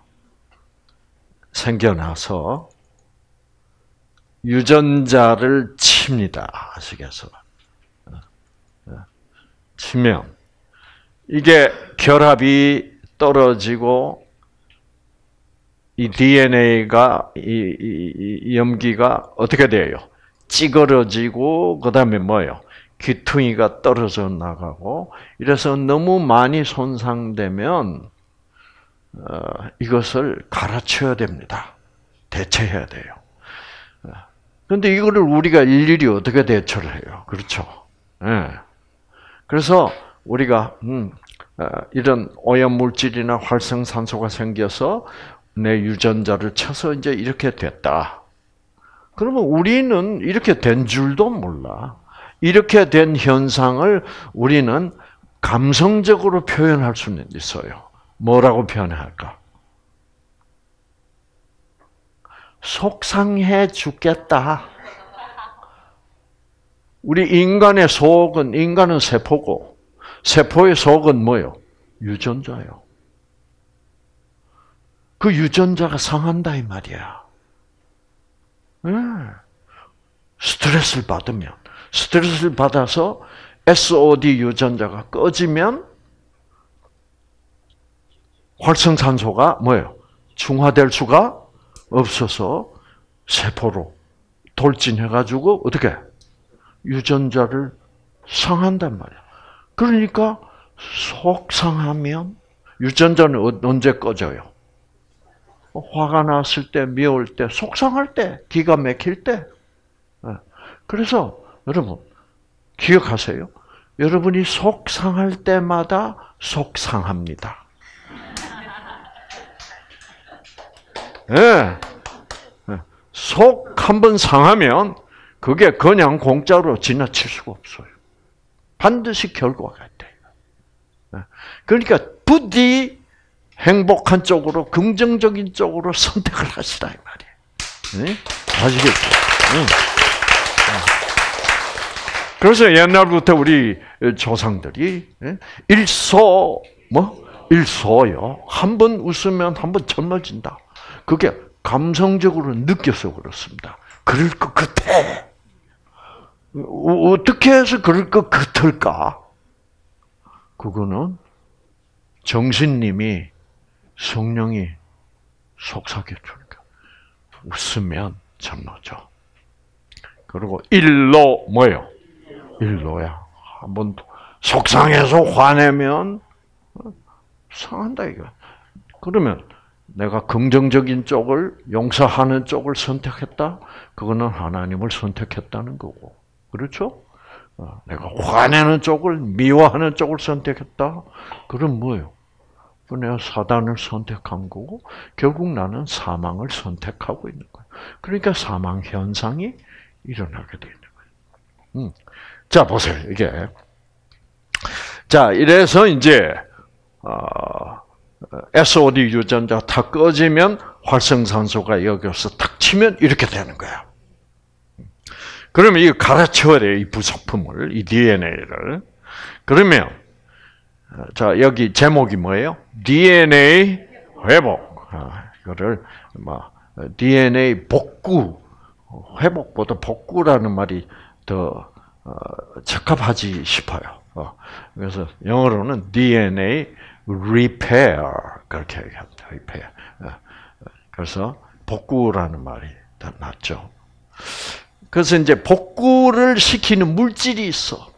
생겨나서 유전자를 칩니다. 아시겠어요? 치면 이게 결합이 떨어지고 이 DNA가 이 염기가 어떻게 돼요? 찌그러지고 그다음에 뭐예요? 귀퉁이가 떨어져 나가고 이래서 너무 많이 손상되면 이것을 갈아쳐야 됩니다. 대체해야 돼요. 그런데 이거를 우리가 일일이 어떻게 대처를 해요? 그렇죠? 네. 그래서 우리가 이런 오염물질이나 활성산소가 생겨서 내 유전자를 쳐서 이제 이렇게 됐다. 그러면 우리는 이렇게 된 줄도 몰라. 이렇게 된 현상을 우리는 감성적으로 표현할 수는 있어요. 뭐라고 표현할까? 속상해 죽겠다. 우리 인간의 속은, 인간은 세포고, 세포의 속은 뭐요? 유전자요. 그 유전자가 상한다 이 말이야. 네. 스트레스를 받으면, 스트레스를 받아서 SOD 유전자가 꺼지면 활성산소가 뭐예요? 중화될 수가 없어서 세포로 돌진해가지고 어떻게 유전자를 상한단 말이야. 그러니까 속상하면 유전자는 언제 꺼져요? 화가 났을 때, 미울 때, 속상할 때, 기가 막힐 때. 그래서 여러분 기억하세요. 여러분이 속상할 때마다 속상합니다. 네. 속 한번 상하면 그게 그냥 공짜로 지나칠 수가 없어요. 반드시 결과가 있대요. 그러니까 부디 행복한 쪽으로, 긍정적인 쪽으로 선택을 하시라 이 말이에요. 네? 아시겠죠? 그래서 옛날부터 우리 조상들이 일소요. 한 번 웃으면 한 번 젊어진다. 그게 감성적으로 느껴서 그렇습니다. 그럴 것 같아. 어떻게 해서 그럴 것 같을까? 그거는 정신님이, 성령이 속삭여 주니까 웃으면 젊어져. 그리고 일로 뭐예요? 일로야. 한번 속상해서 화내면 상한다 이거. 그러면 내가 긍정적인 쪽을, 용서하는 쪽을 선택했다? 그거는 하나님을 선택했다는 거고. 그렇죠? 내가 화내는 쪽을, 미워하는 쪽을 선택했다? 그럼 뭐예요? 내가 사단을 선택한 거고, 결국 나는 사망을 선택하고 있는 거예요. 그러니까 사망 현상이 일어나게 되는 거예요. 자, 보세요, 이게. 자, 이래서 이제, SOD 유전자 다 꺼지면 활성산소가 여기서 탁 치면 이렇게 되는 거야. 그러면 이거 갈아치워야 돼요, 이 부속품을, 이 DNA를. 그러면, 자, 여기 제목이 뭐예요? DNA 회복. 이거를, DNA 복구. 회복보다 복구라는 말이 더, 적합하지 싶어요. 그래서 영어로는 DNA repair 그렇게 얘기합니다. repair. 그래서 복구라는 말이 더 낫죠. 그래서 이제 복구를 시키는 물질이 있어.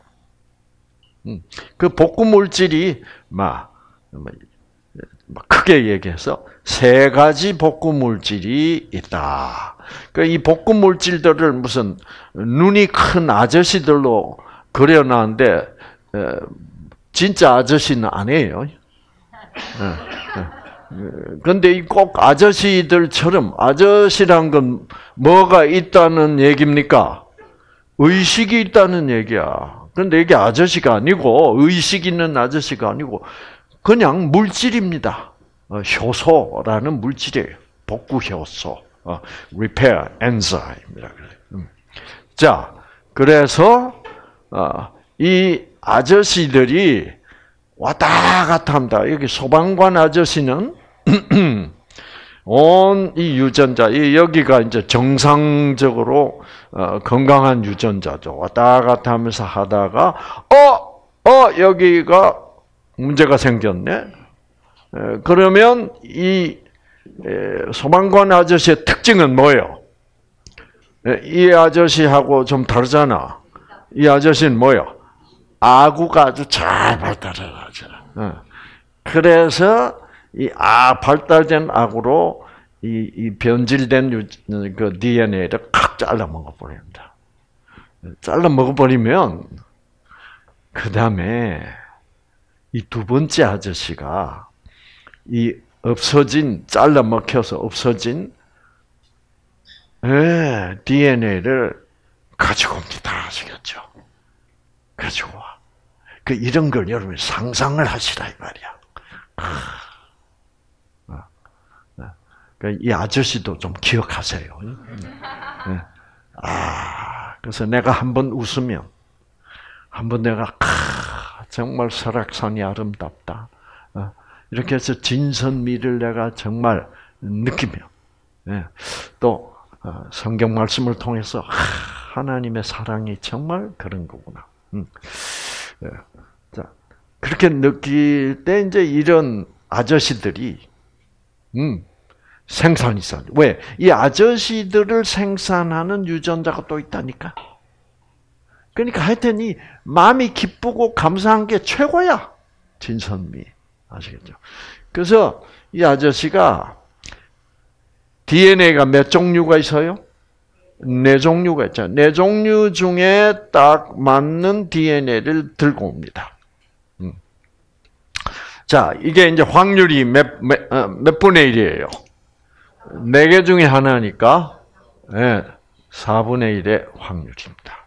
그 복구 물질이 크게 얘기해서 세 가지 복구 물질이 있다. 이 복구 물질들을 무슨 눈이 큰 아저씨들로 그려놨는데 진짜 아저씨는 아니에요. 그런데 꼭 아저씨들처럼, 아저씨란 건 뭐가 있다는 얘기입니까? 의식이 있다는 얘기야. 그런데 이게 아저씨가 아니고, 의식 있는 아저씨가 아니고 그냥 물질입니다. 효소라는 물질이에요. 복구 효소, repair enzyme이라 그래요. 자, 그래서 이 아저씨들이 왔다 갔다 합니다. 여기 소방관 아저씨는 온 이 유전자, 여기가 이제 정상적으로 건강한 유전자죠. 왔다 갔다 하면서 하다가 여기가 문제가 생겼네. 그러면 이 소방관 아저씨의 특징은 뭐예요? 이 아저씨하고 좀 다르잖아. 이 아저씨는 뭐예요? 아구가 아주 잘 발달해가죠. 그래서 이 발달된 아구로 이 변질된 그 DNA를 칵 잘라 먹어버립니다. 잘라 먹어버리면 그 다음에 이 두 번째 아저씨가 이 없어진, 잘라 먹혀서 없어진 DNA를 가지고 옵니다. 아시겠죠? 가지고 와. 이런 걸 여러분이 상상을 하시라 이 말이야. 이 아저씨도 좀 기억하세요. 그래서 내가 한번 웃으면, 한번 내가 정말 설악산이 아름답다. 이렇게 해서 진선미를 내가 정말 느끼며, 또 성경 말씀을 통해서 하나님의 사랑이 정말 그런 거구나. 자, 그렇게 느낄 때 이제 이런 아저씨들이 생산이 있어. 왜? 이 아저씨들을 생산하는 유전자가 또 있다니까. 그러니까 하여튼 이 마음이 기쁘고 감사한 게 최고야. 진선미. 아시겠죠? 그래서 이 아저씨가 DNA가 몇 종류가 있어요? 4종류가 있잖아요. 4종류 중에 딱 맞는 DNA를 들고 옵니다. 자, 이게 이제 확률이 몇 분의 1이에요? 4개 중에 하나니까, 4분의 1의 확률입니다.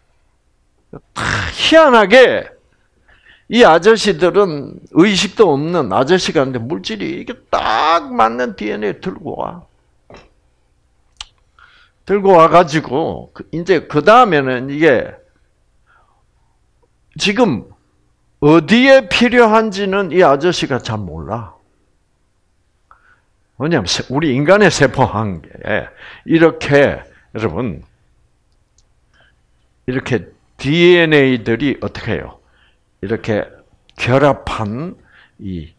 희한하게, 이 아저씨들은 의식도 없는 아저씨가 있는데 물질이 이게 딱 맞는 DNA 들고 와. 들고 와가지고, 이제 그 다음에는 이게, 지금, 어디에 필요한지는 이 아저씨가 잘 몰라. 왜냐하면, 우리 인간의 세포 한 개에, 이렇게, 여러분, 이렇게 DNA들이 어떻게 해요? 이렇게 결합한 이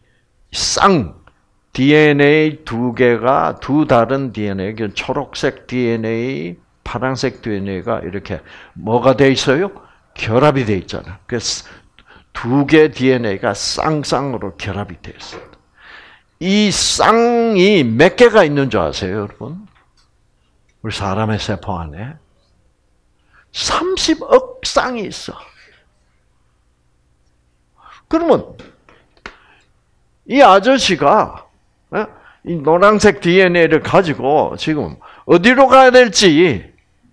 DNA 2개가 두 다른 DNA, 초록색 DNA, 파란색 DNA가 이렇게 뭐가 돼 있어요? 결합이 돼 있잖아. 그래서 2개 DNA가 쌍쌍으로 결합이 돼 있어요. 이 쌍이 몇 개가 있는 줄 아세요, 여러분? 우리 사람의 세포 안에 30억 쌍이 있어. 그러면 이 아저씨가 이 노란색 DNA를 가지고 지금 어디로 가야 될지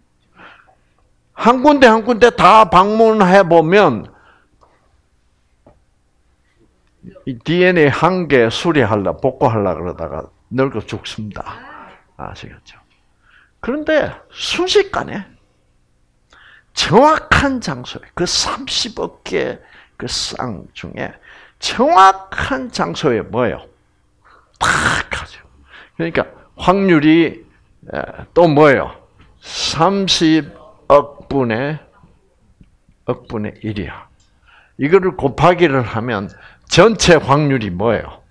한 군데 한 군데 다 방문해 보면 이 DNA 한 개 수리하려 복구하려 그러다가 늙어 죽습니다. 아시겠죠? 그런데 순식간에 정확한 장소에 그 30억 개 그 쌍 중에 정확한 장소에 뭐예요? 딱 가죠. 그러니까 확률이 또 뭐예요? 30억 분의 1이야. 이거를 곱하기를 하면 전체 확률이 뭐예요?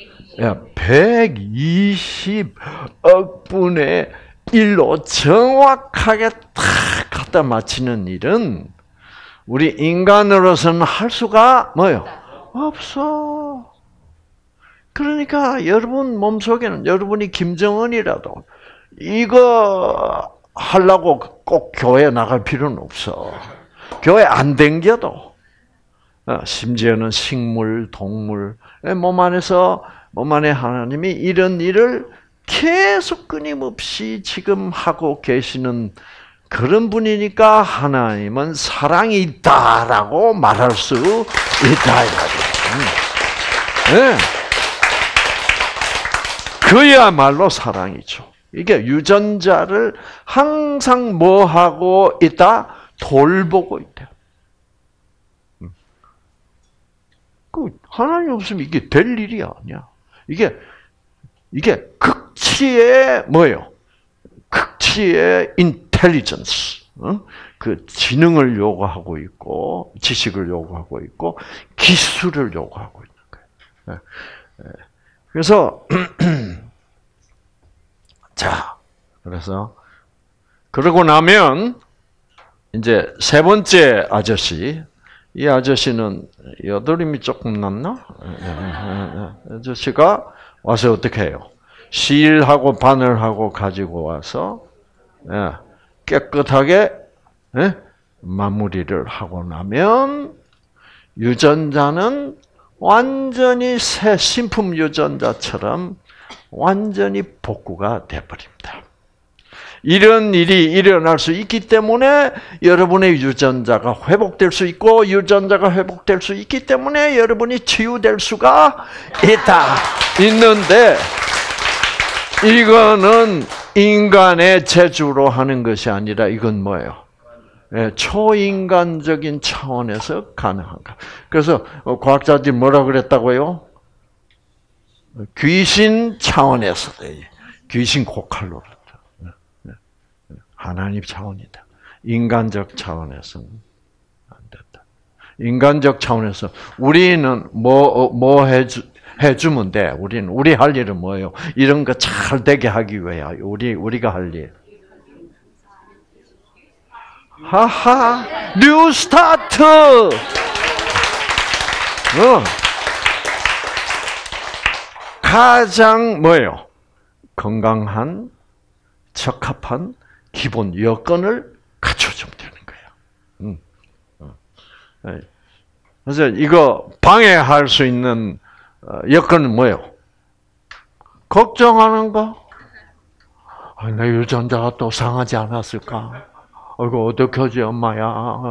120억 분의 1로 정확하게 딱 갖다 맞히는 일은 우리 인간으로서는 할 수가 뭐예요? 없어. 그러니까 여러분 몸속에는 여러분이 김정은이라도 이거 하려고 꼭 교회 나갈 필요는 없어. 교회 안 댕겨도 심지어는 식물, 동물 몸 안에 하나님이 이런 일을 계속 끊임없이 지금 하고 계시는 그런 분이니까 하나님은 사랑이 있다라고 말할 수 있다 이 말이에요. 네. 그야말로 사랑이죠. 이게 유전자를 항상 뭐 하고 있다? 돌보고 있다. 하나님 없으면 이게 될 일이 아니야. 이게 극치의 뭐예요? 극치의 인텔리전스, 그 지능을 요구하고 있고, 지식을 요구하고 있고, 기술을 요구하고 있는 거예요. 그래서 자, 그래서 그러고 나면 이제 세 번째 아저씨, 이 아저씨는 여드름이 조금 났나? 아저씨가 와서 어떻게 해요? 실하고 바늘하고 가지고 와서 깨끗하게 마무리를 하고 나면 유전자는 완전히 새 신품 유전자처럼 완전히 복구가 되어버립니다. 이런 일이 일어날 수 있기 때문에 여러분의 유전자가 회복될 수 있고 유전자가 회복될 수 있기 때문에 여러분이 치유될 수가 있는데 이거는 인간의 재주로 하는 것이 아니라 이건 뭐예요? 초인간적인 차원에서 가능한가. 그래서 과학자들이 뭐라 그랬다고요? 귀신 차원에서 귀신 고칼로. 하나님 차원이다. 인간적 차원에서는 안 된다. 인간적 차원에서 우리는 뭐 해주면 돼. 우리 할 일은 뭐예요? 이런 거 잘 되게 하기 위해 우리가 할 일. 하하, 뉴 스타트. 가장 뭐예요? 건강한, 적합한 기본 여건을 갖춰주면 되는 거예요. 그래서 이거 방해할 수 있는 여건은 뭐예요? 걱정하는 거? 내 유전자가 또 상하지 않았을까? 이거 어떻게 하지, 엄마야?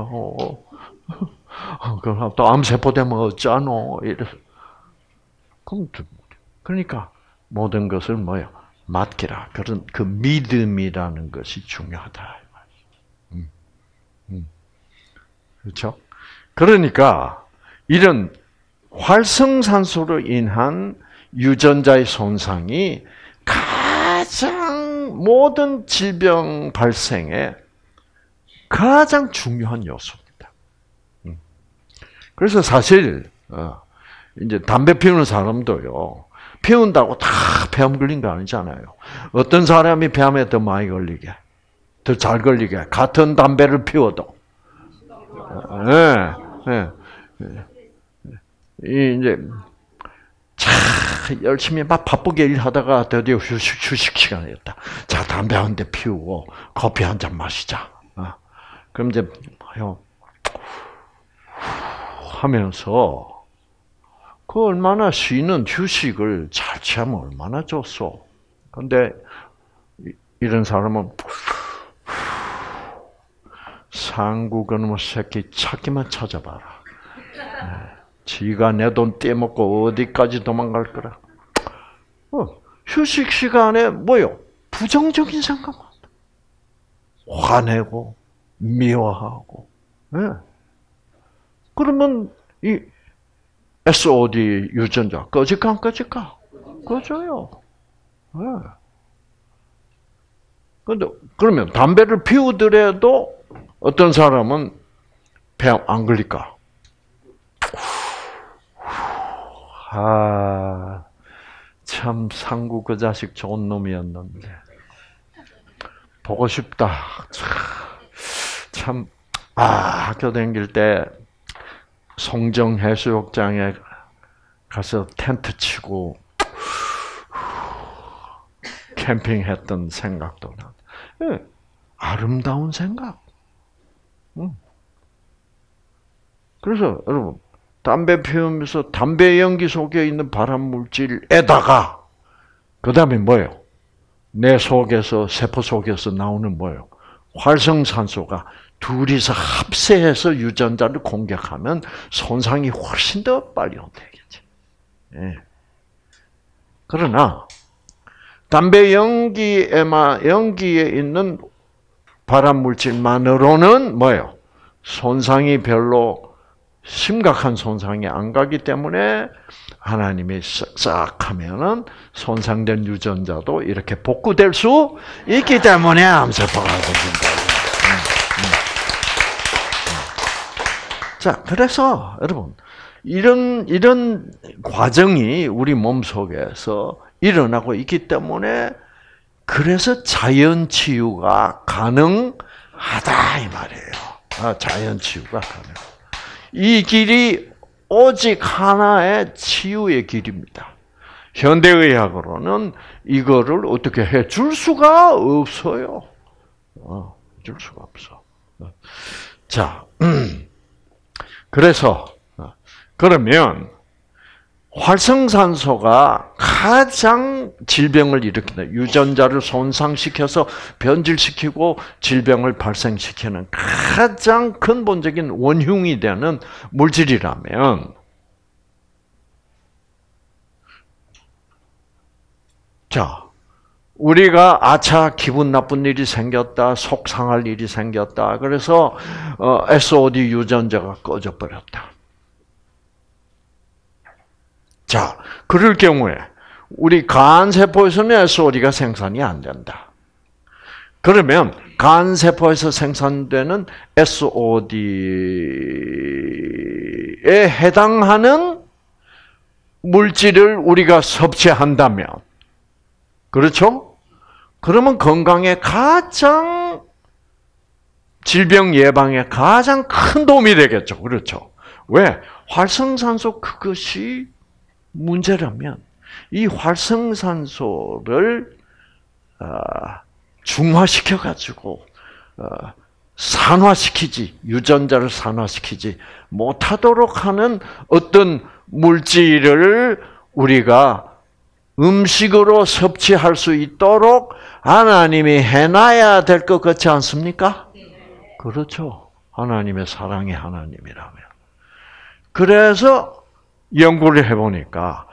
그럼 또 암세포 되면 어쩌노? 그러니까 모든 것을 뭐예요? 맡기라. 그런 그 믿음이라는 것이 중요하다. 그렇죠? 그러니까 이런 활성산소로 인한 유전자의 손상이 가장 모든 질병 발생에 가장 중요한 요소입니다. 그래서 사실 이제 담배 피우는 사람도요. 피운다고 다 폐암 걸린 거 아니잖아요. 어떤 사람이 폐암에 더 많이 걸리게, 더 잘 걸리게, 같은 담배를 피워도. 이제 열심히 막 바쁘게 일하다가 드디어 휴식 시간이었다. 자, 담배 한 대 피우고 커피 한 잔 마시자. 그럼 이제 하면서 그 얼마나 쉬는 휴식을 잘 취하면 얼마나 좋소. 근데 이런 사람은 상구 그놈의 새끼 찾기만 찾아봐라. 지가 내 돈 떼먹고 어디까지 도망갈 거라. 휴식 시간에 뭐요? 부정적인 생각만. 화내고 미워하고. 그러면 이 SOD 유전자 꺼질까 안 꺼질까? 꺼져요. 근데 그러면 담배를 피우더라도 어떤 사람은 폐암 안 걸릴까? 참 상구 그 자식 좋은 놈이었는데 보고 싶다. 참 학교 다닐 때 송정 해수욕장에 가서 텐트 치고 캠핑했던 생각도 나. 아름다운 생각. 그래서 여러분 담배 피우면서 담배 연기 속에 있는 발암 물질에다가 그 다음에 뭐예요? 내 속에서 세포 속에서 나오는 뭐예요? 활성산소가 둘이서 합세해서 유전자를 공격하면 손상이 훨씬 더 빨리 온다겠지. 그러나 담배 연기에 있는 발암 물질만으로는 뭐예요? 손상이 별로 심각한 손상이 안 가기 때문에 하나님이 싹 하면은 손상된 유전자도 이렇게 복구될 수 있기 때문에 암세포가 생긴다. 자, 그래서 여러분 이런 과정이 우리 몸 속에서 일어나고 있기 때문에 그래서 자연 치유가 가능하다 이 말이에요. 자연 치유가 가능. 이 길이 오직 하나의 치유의 길입니다. 현대의학으로는 이거를 어떻게 해 줄 수가 없어요. 줄 수가 없어. 자, 그래서 그러면 활성산소가 가장 질병을 일으키는 유전자를 손상시켜서 변질시키고 질병을 발생시키는 가장 근본적인 원흉이 되는 물질이라면 자, 우리가 기분 나쁜 일이 생겼다, 속 상할 일이 생겼다. 그래서 SOD 유전자가 꺼져 버렸다. 자, 그럴 경우에 우리 간 세포에서는 SOD가 생산이 안 된다. 그러면 간 세포에서 생산되는 SOD에 해당하는 물질을 우리가 섭취한다면, 그렇죠? 그러면 건강에 가장, 질병 예방에 가장 큰 도움이 되겠죠. 그렇죠? 왜? 활성산소 그것이 문제라면 이 활성산소를 중화시켜가지고 산화시키지, 유전자를 산화시키지 못하도록 하는 어떤 물질을 우리가 음식으로 섭취할 수 있도록 하나님이 해놔야 될 것 같지 않습니까? 그렇죠. 하나님의 사랑의 하나님이라면. 그래서 연구를 해보니까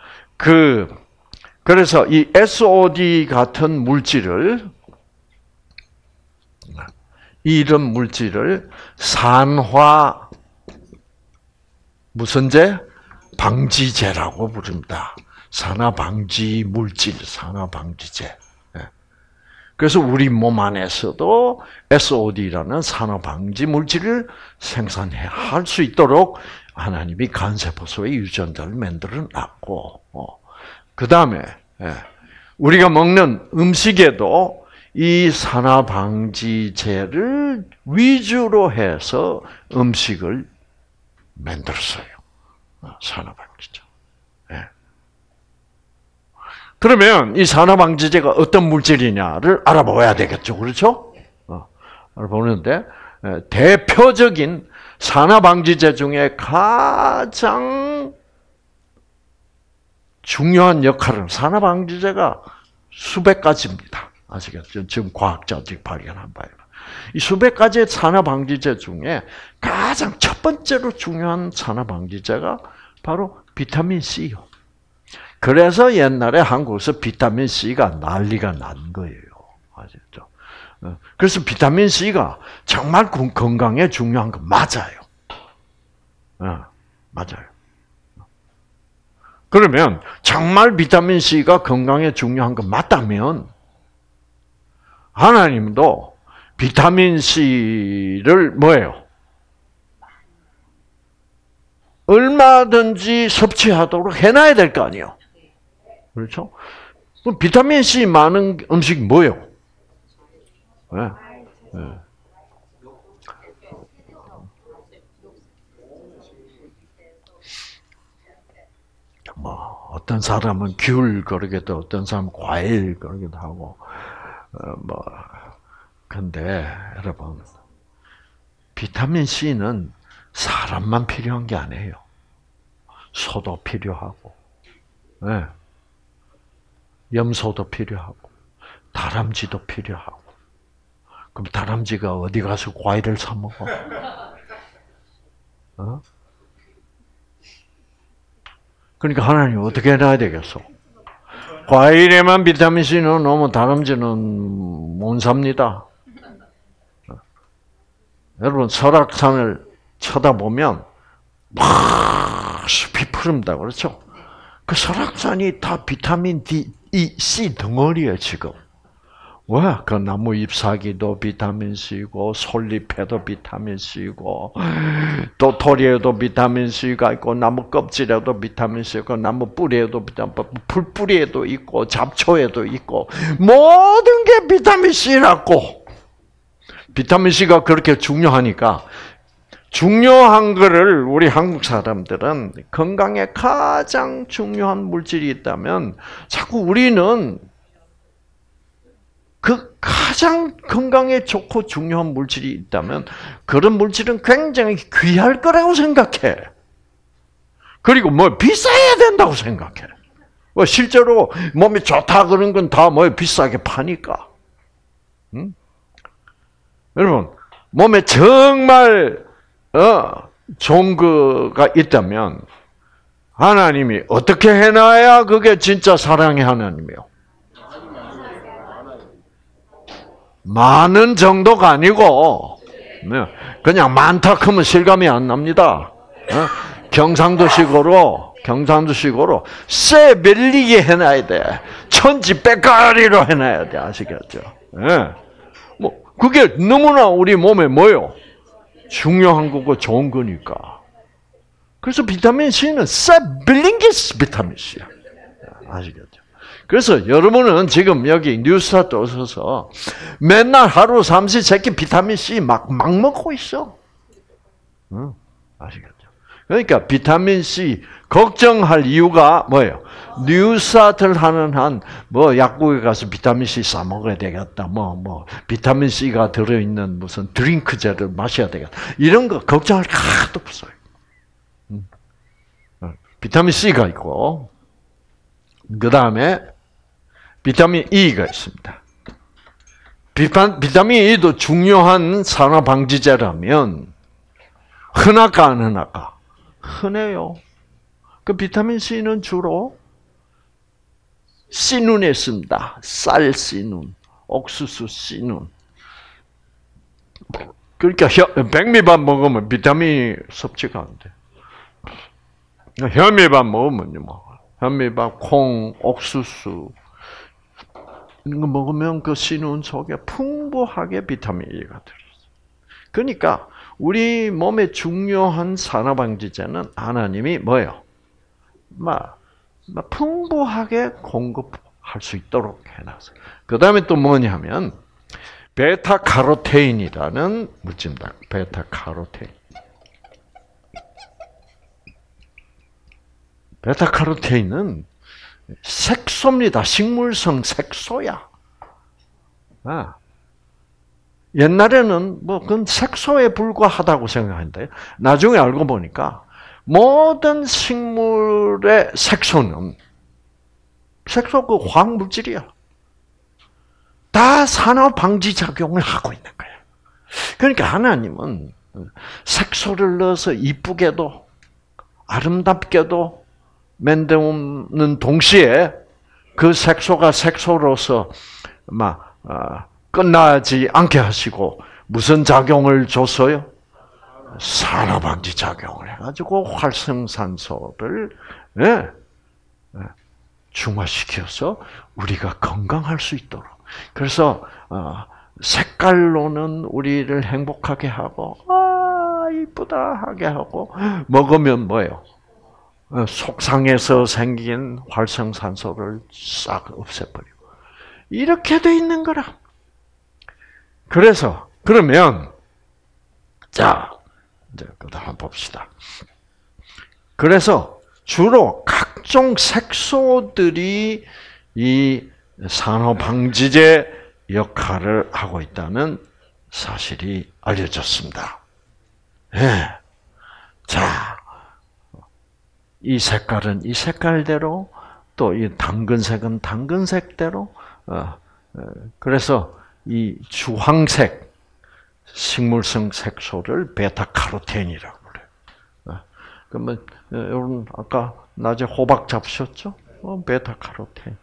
그래서 이 SOD 같은 물질을, 이런 물질을 산화 무슨제? 방지제라고 부릅니다. 산화방지 물질, 산화방지제. 그래서 우리 몸 안에서도 SOD라는 산화방지 물질을 생산할 수 있도록 하나님이 간세포 속에 유전자를 만들어 놨고, 그 다음에 우리가 먹는 음식에도 이 산화방지제를 위주로 해서 음식을 만들었어요. 산화방지제. 그러면 이 산화방지제가 어떤 물질이냐를 알아봐야 되겠죠. 그렇죠? 알아보는데 대표적인 산화방지제 중에 가장 중요한 역할은, 산화방지제가 수백 가지입니다. 아시겠죠? 지금 과학자들이 발견한 바에. 이 수백 가지의 산화방지제 중에 가장 첫 번째로 중요한 산화방지제가 바로 비타민 C요. 그래서 옛날에 한국에서 비타민 C가 난리가 난 거예요. 아시죠? 그래서 비타민 C가 정말 건강에 중요한 거 맞아요. 맞아요. 그러면 정말 비타민 C가 건강에 중요한 거 맞다면 하나님도 비타민 C를 뭐예요? 얼마든지 섭취하도록 해놔야 될 거 아니에요. 그렇죠? 그럼 비타민 C 많은 음식이 뭐예요? 네. 네. 뭐 어떤 사람은 귤 그러기도, 어떤 사람은 과일 그러기도 하고, 근데 여러분, 비타민 C는 사람만 필요한 게 아니에요. 소도 필요하고, 네. 염소도 필요하고, 다람쥐도 필요하고. 그럼 다람쥐가 어디 가서 과일을 사 먹어? 그러니까 하나님 어떻게 해놔야 되겠어? 과일에만 비타민 C는 넣으면 다람쥐는 못 삽니다. 여러분, 설악산을 쳐다보면 막 숲이 푸릅니다. 그렇죠? 그 설악산이 다 비타민 D, E, C 덩어리예요, 지금. 왜? 그 나무 잎사귀도 비타민 C고, 솔잎에도 비타민 C고, 또 토리에도 비타민 C가 있고, 나무 껍질에도 비타민 C가 있고, 나무 뿌리에도 비타민, 풀뿌리에도 있고, 잡초에도 있고, 모든 게 비타민 C라고. 비타민 C가 그렇게 중요하니까, 중요한 거를 우리 한국 사람들은 건강에 가장 중요한 물질이 있다면 자꾸 우리는 그 가장 건강에 좋고 중요한 물질이 있다면 그런 물질은 굉장히 귀할 거라고 생각해. 그리고 뭐 비싸야 된다고 생각해. 뭐 실제로 몸에 좋다 그런 건 다 뭐 비싸게 파니까. 응? 여러분, 몸에 정말 좋은 거가 있다면 하나님이 어떻게 해놔야 그게 진짜 사랑의 하나님이요? 많은 정도가 아니고 그냥 많다 크면 실감이 안 납니다. 경상도식으로 쇠 밀리게 해놔야 돼. 천지 빼가리로 해놔야 돼. 아시겠죠? 그게 너무나 우리 몸에 뭐요? 중요한 거고 좋은 거니까. 그래서 비타민 C는 세빌링기스 비타민 C야. 아시겠죠? 그래서 여러분은 지금 여기 뉴스타트 오셔서 맨날 하루 3시세끼 비타민 C 막 먹고 있어. 응, 아시겠죠? 그러니까 비타민 C 걱정할 이유가 뭐예요? 뉴스타트를 하는 한 뭐 약국에 가서 비타민 C 사 먹어야 되겠다. 뭐 비타민 C가 들어 있는 무슨 드링크제를 마셔야 되겠다. 이런 거 걱정할 게 하나도 없어요. 비타민 C가 있고 그 다음에 비타민 E가 있습니다. 비타민 E도 중요한 산화 방지제라면 흔할까 안 흔할까? 흔해요. 그 비타민 C는 주로 C눈에 있습니다. 쌀 C눈, 옥수수 C눈. 그러니까 백미밥 먹으면 비타민 섭취가 안 돼. 현미밥 먹으면요, 뭐 현미밥, 콩, 옥수수 이런 거 먹으면 그 C눈 속에 풍부하게 비타민 E가 들어있어요. 그러니까 우리 몸에 중요한 산화방지제는 하나님이 뭐예요? 막 풍부하게 공급할 수 있도록 해놨어요. 그 다음에 또 뭐냐면 베타카로테인이라는 물질입니다. 베타카로테인. 베타카로테인은 색소입니다. 식물성 색소야. 옛날에는 뭐 그건 색소에 불과하다고 생각했는데 나중에 알고 보니까 모든 식물의 색소는 색소 그 화학 물질이야. 다 산화 방지 작용을 하고 있는 거야. 그러니까 하나님은 색소를 넣어서 이쁘게도 아름답게도 만드는 동시에 그 색소가 색소로서 막 끝나지 않게 하시고 무슨 작용을 줬어요? 산화방지 작용을 해가지고 활성산소를 중화시켜서 우리가 건강할 수 있도록. 그래서 색깔로는 우리를 행복하게 하고 이쁘다 하게 하고 먹으면 뭐예요? 속상해서 생긴 활성산소를 싹 없애버리고 이렇게 돼 있는 거라. 그래서 그러면 자 이제 그다음 봅시다. 그래서 주로 각종 색소들이 이 산화방지제 역할을 하고 있다는 사실이 알려졌습니다. 네. 자, 이 색깔은 이 색깔대로 또 이 당근색은 당근색대로 그래서 이 주황색 식물성 색소를 베타카로틴이라고 그래요. 그러면 여러분 아까 낮에 호박 잡으셨죠? 베타카로틴.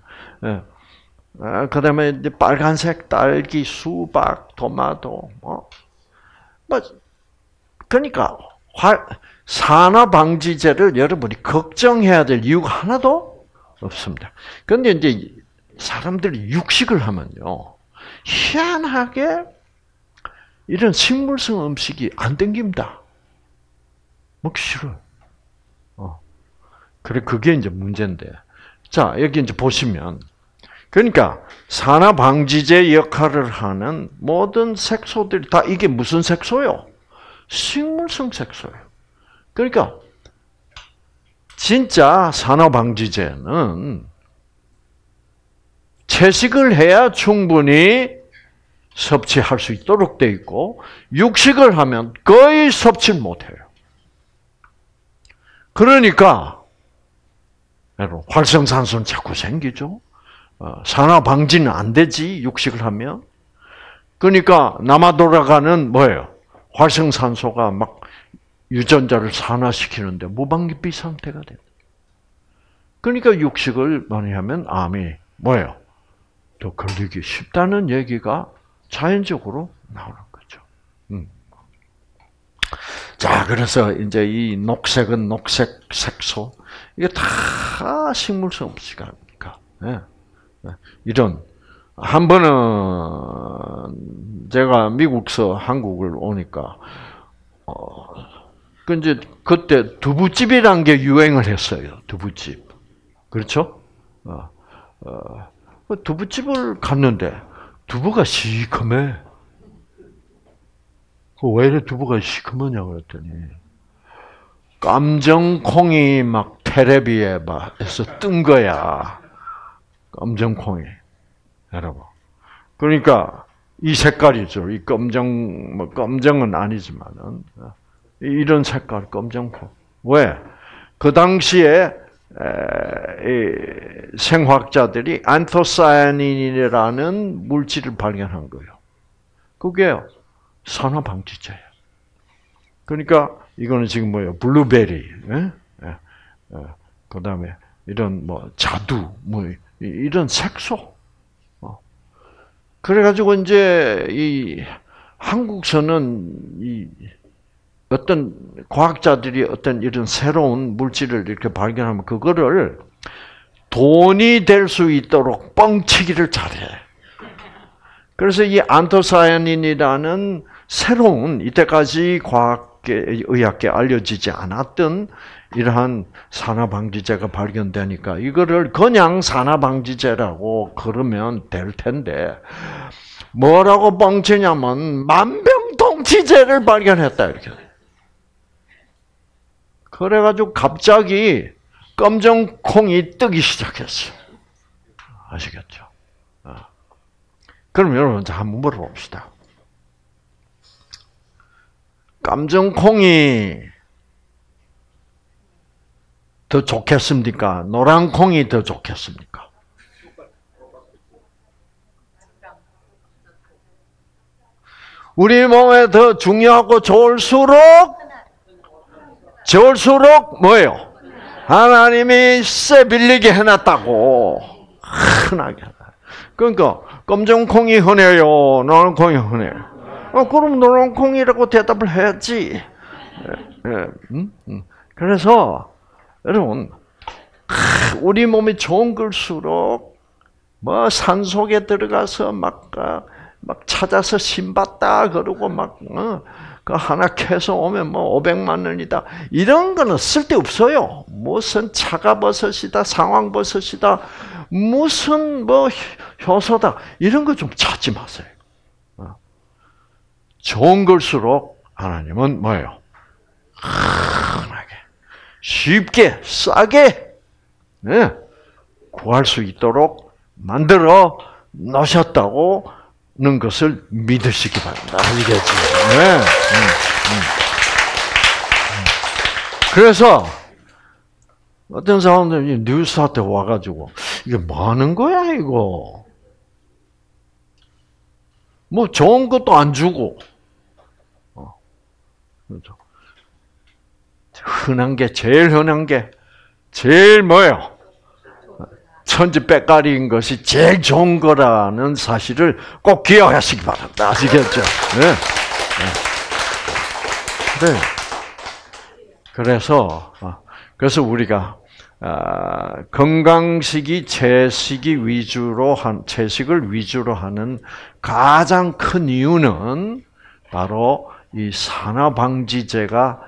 그다음에 이제 빨간색 딸기, 수박, 토마토 뭐 그러니까 산화 방지제를 여러분이 걱정해야 될 이유가 하나도 없습니다. 그런데 이제 사람들이 육식을 하면요. 희한하게 이런 식물성 음식이 안 땡깁니다. 먹기 싫어요. 그래, 그게 이제 문제인데. 자, 여기 이제 보시면. 그러니까, 산화방지제 역할을 하는 모든 색소들이 다 이게 무슨 색소요? 식물성 색소예요. 그러니까, 진짜 산화방지제는 채식을 해야 충분히 섭취할 수 있도록 돼 있고, 육식을 하면 거의 섭취를 못해요. 그러니까, 여러분, 활성산소는 자꾸 생기죠. 산화 방지는 안 되지, 육식을 하면. 그러니까 남아 돌아가는 뭐예요? 활성산소가 막 유전자를 산화시키는데 무방비 상태가 된다. 그러니까 육식을 많이 하면 암이 뭐예요? 더 걸리기 쉽다는 얘기가 자연적으로 나오는 거죠. 자, 그래서 이제 이 녹색은 녹색 색소. 이게 다 식물성 음식 아닙니까? 이런 한 번은 제가 미국서 한국을 오니까 이제 그때 두부집이란 게 유행을 했어요. 두부집. 그렇죠? 두부집을 갔는데 두부가 시커매. 왜 이래 두부가 시커머냐고 그랬더니 깜정콩이 막 텔레비에 막에서 뜬 거야. 깜정콩이. 여러분. 그러니까 이 색깔이죠. 이 검정은 아니지만은 이런 색깔 검정콩. 왜? 그 당시에 생화학자들이 안토사야닌이라는 물질을 발견한 거예요. 그게 산화방지제예요. 그러니까 이거는 지금 뭐예요? 블루베리, 그다음에 이런 뭐 자두, 뭐 이런 색소. 그래가지고 이제 이 한국서는 이 어떤 과학자들이 어떤 이런 새로운 물질을 이렇게 발견하면 그거를 돈이 될 수 있도록 뻥치기를 잘해. 그래서 이 안토사야닌이라는 새로운 이때까지 의학계 알려지지 않았던 이러한 산화방지제가 발견되니까 이거를 그냥 산화방지제라고 그러면 될 텐데 뭐라고 뻥치냐면 만병통치제를 발견했다 이렇게. 그래가지고 갑자기 검정콩이 뜨기 시작했어요. 아시겠죠? 그럼 여러분 한번 물어봅시다. 깜정콩이 더 좋겠습니까? 노란 콩이 더 좋겠습니까? 우리 몸에 더 중요하고 좋을수록 뭐예요? 하나님이 쎄빌리게 해놨다고. 흔하게. 그러니까 검정콩이 흔해요? 노란 콩이 흔해요? 그럼 노란 콩이라고 대답을 해야지. 그래서 여러분 우리 몸이 좋은 걸수록 뭐 산속에 들어가서 막 찾아서 신봤다 그러고 그 하나 캐서 오면 뭐 500만 원이다. 이런 거는 쓸데없어요. 무슨 차가버섯이다, 상황버섯이다, 무슨 뭐 효소다. 이런 거 좀 찾지 마세요. 좋은 걸수록 하나님은 뭐예요? 흔하게, 쉽게, 싸게 구할 수 있도록 만들어 놓으셨다고 는 것을 믿으시기 바랍니다. 아시겠죠? 네. 그래서 어떤 사람들이 뉴스한테 와가지고 이게 뭐 하는 거야 이거? 뭐 좋은 것도 안 주고, 그렇죠? 제일 흔한 게 제일 뭐예요? 천지백가리인 것이 제일 좋은 거라는 사실을 꼭 기억하시기 바랍니다. 아시겠죠? 네. 네. 그래서 우리가 건강식이 채식을 위주로 하는 가장 큰 이유는 바로 이 산화방지제가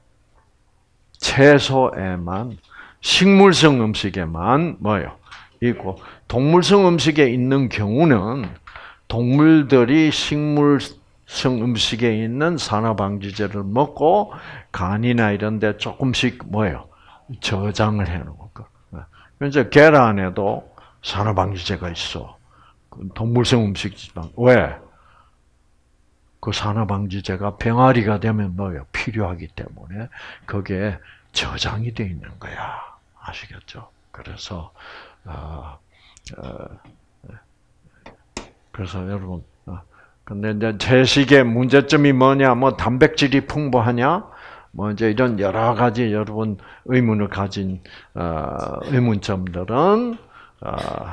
채소에만, 식물성 음식에만 뭐예요? 있고, 동물성 음식에 있는 경우는 동물들이 식물성 음식에 있는 산화방지제를 먹고 간이나 이런 데 조금씩 뭐예요? 저장을 해놓은 거. 그래서 계란에도 산화방지제가 있어. 동물성 음식이지만 왜? 그 산화방지제가 병아리가 되면 뭐예요? 필요하기 때문에 거기에 저장이 되어 있는 거야. 아시겠죠? 그래서 여러분, 근데 이제 채식의 문제점이 뭐냐? 뭐 단백질이 풍부하냐? 뭐 이제 이런 여러 가지 여러분 의문을 가진 의문점들은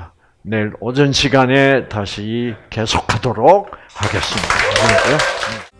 내일 오전 시간에 다시 계속하도록 하겠습니다.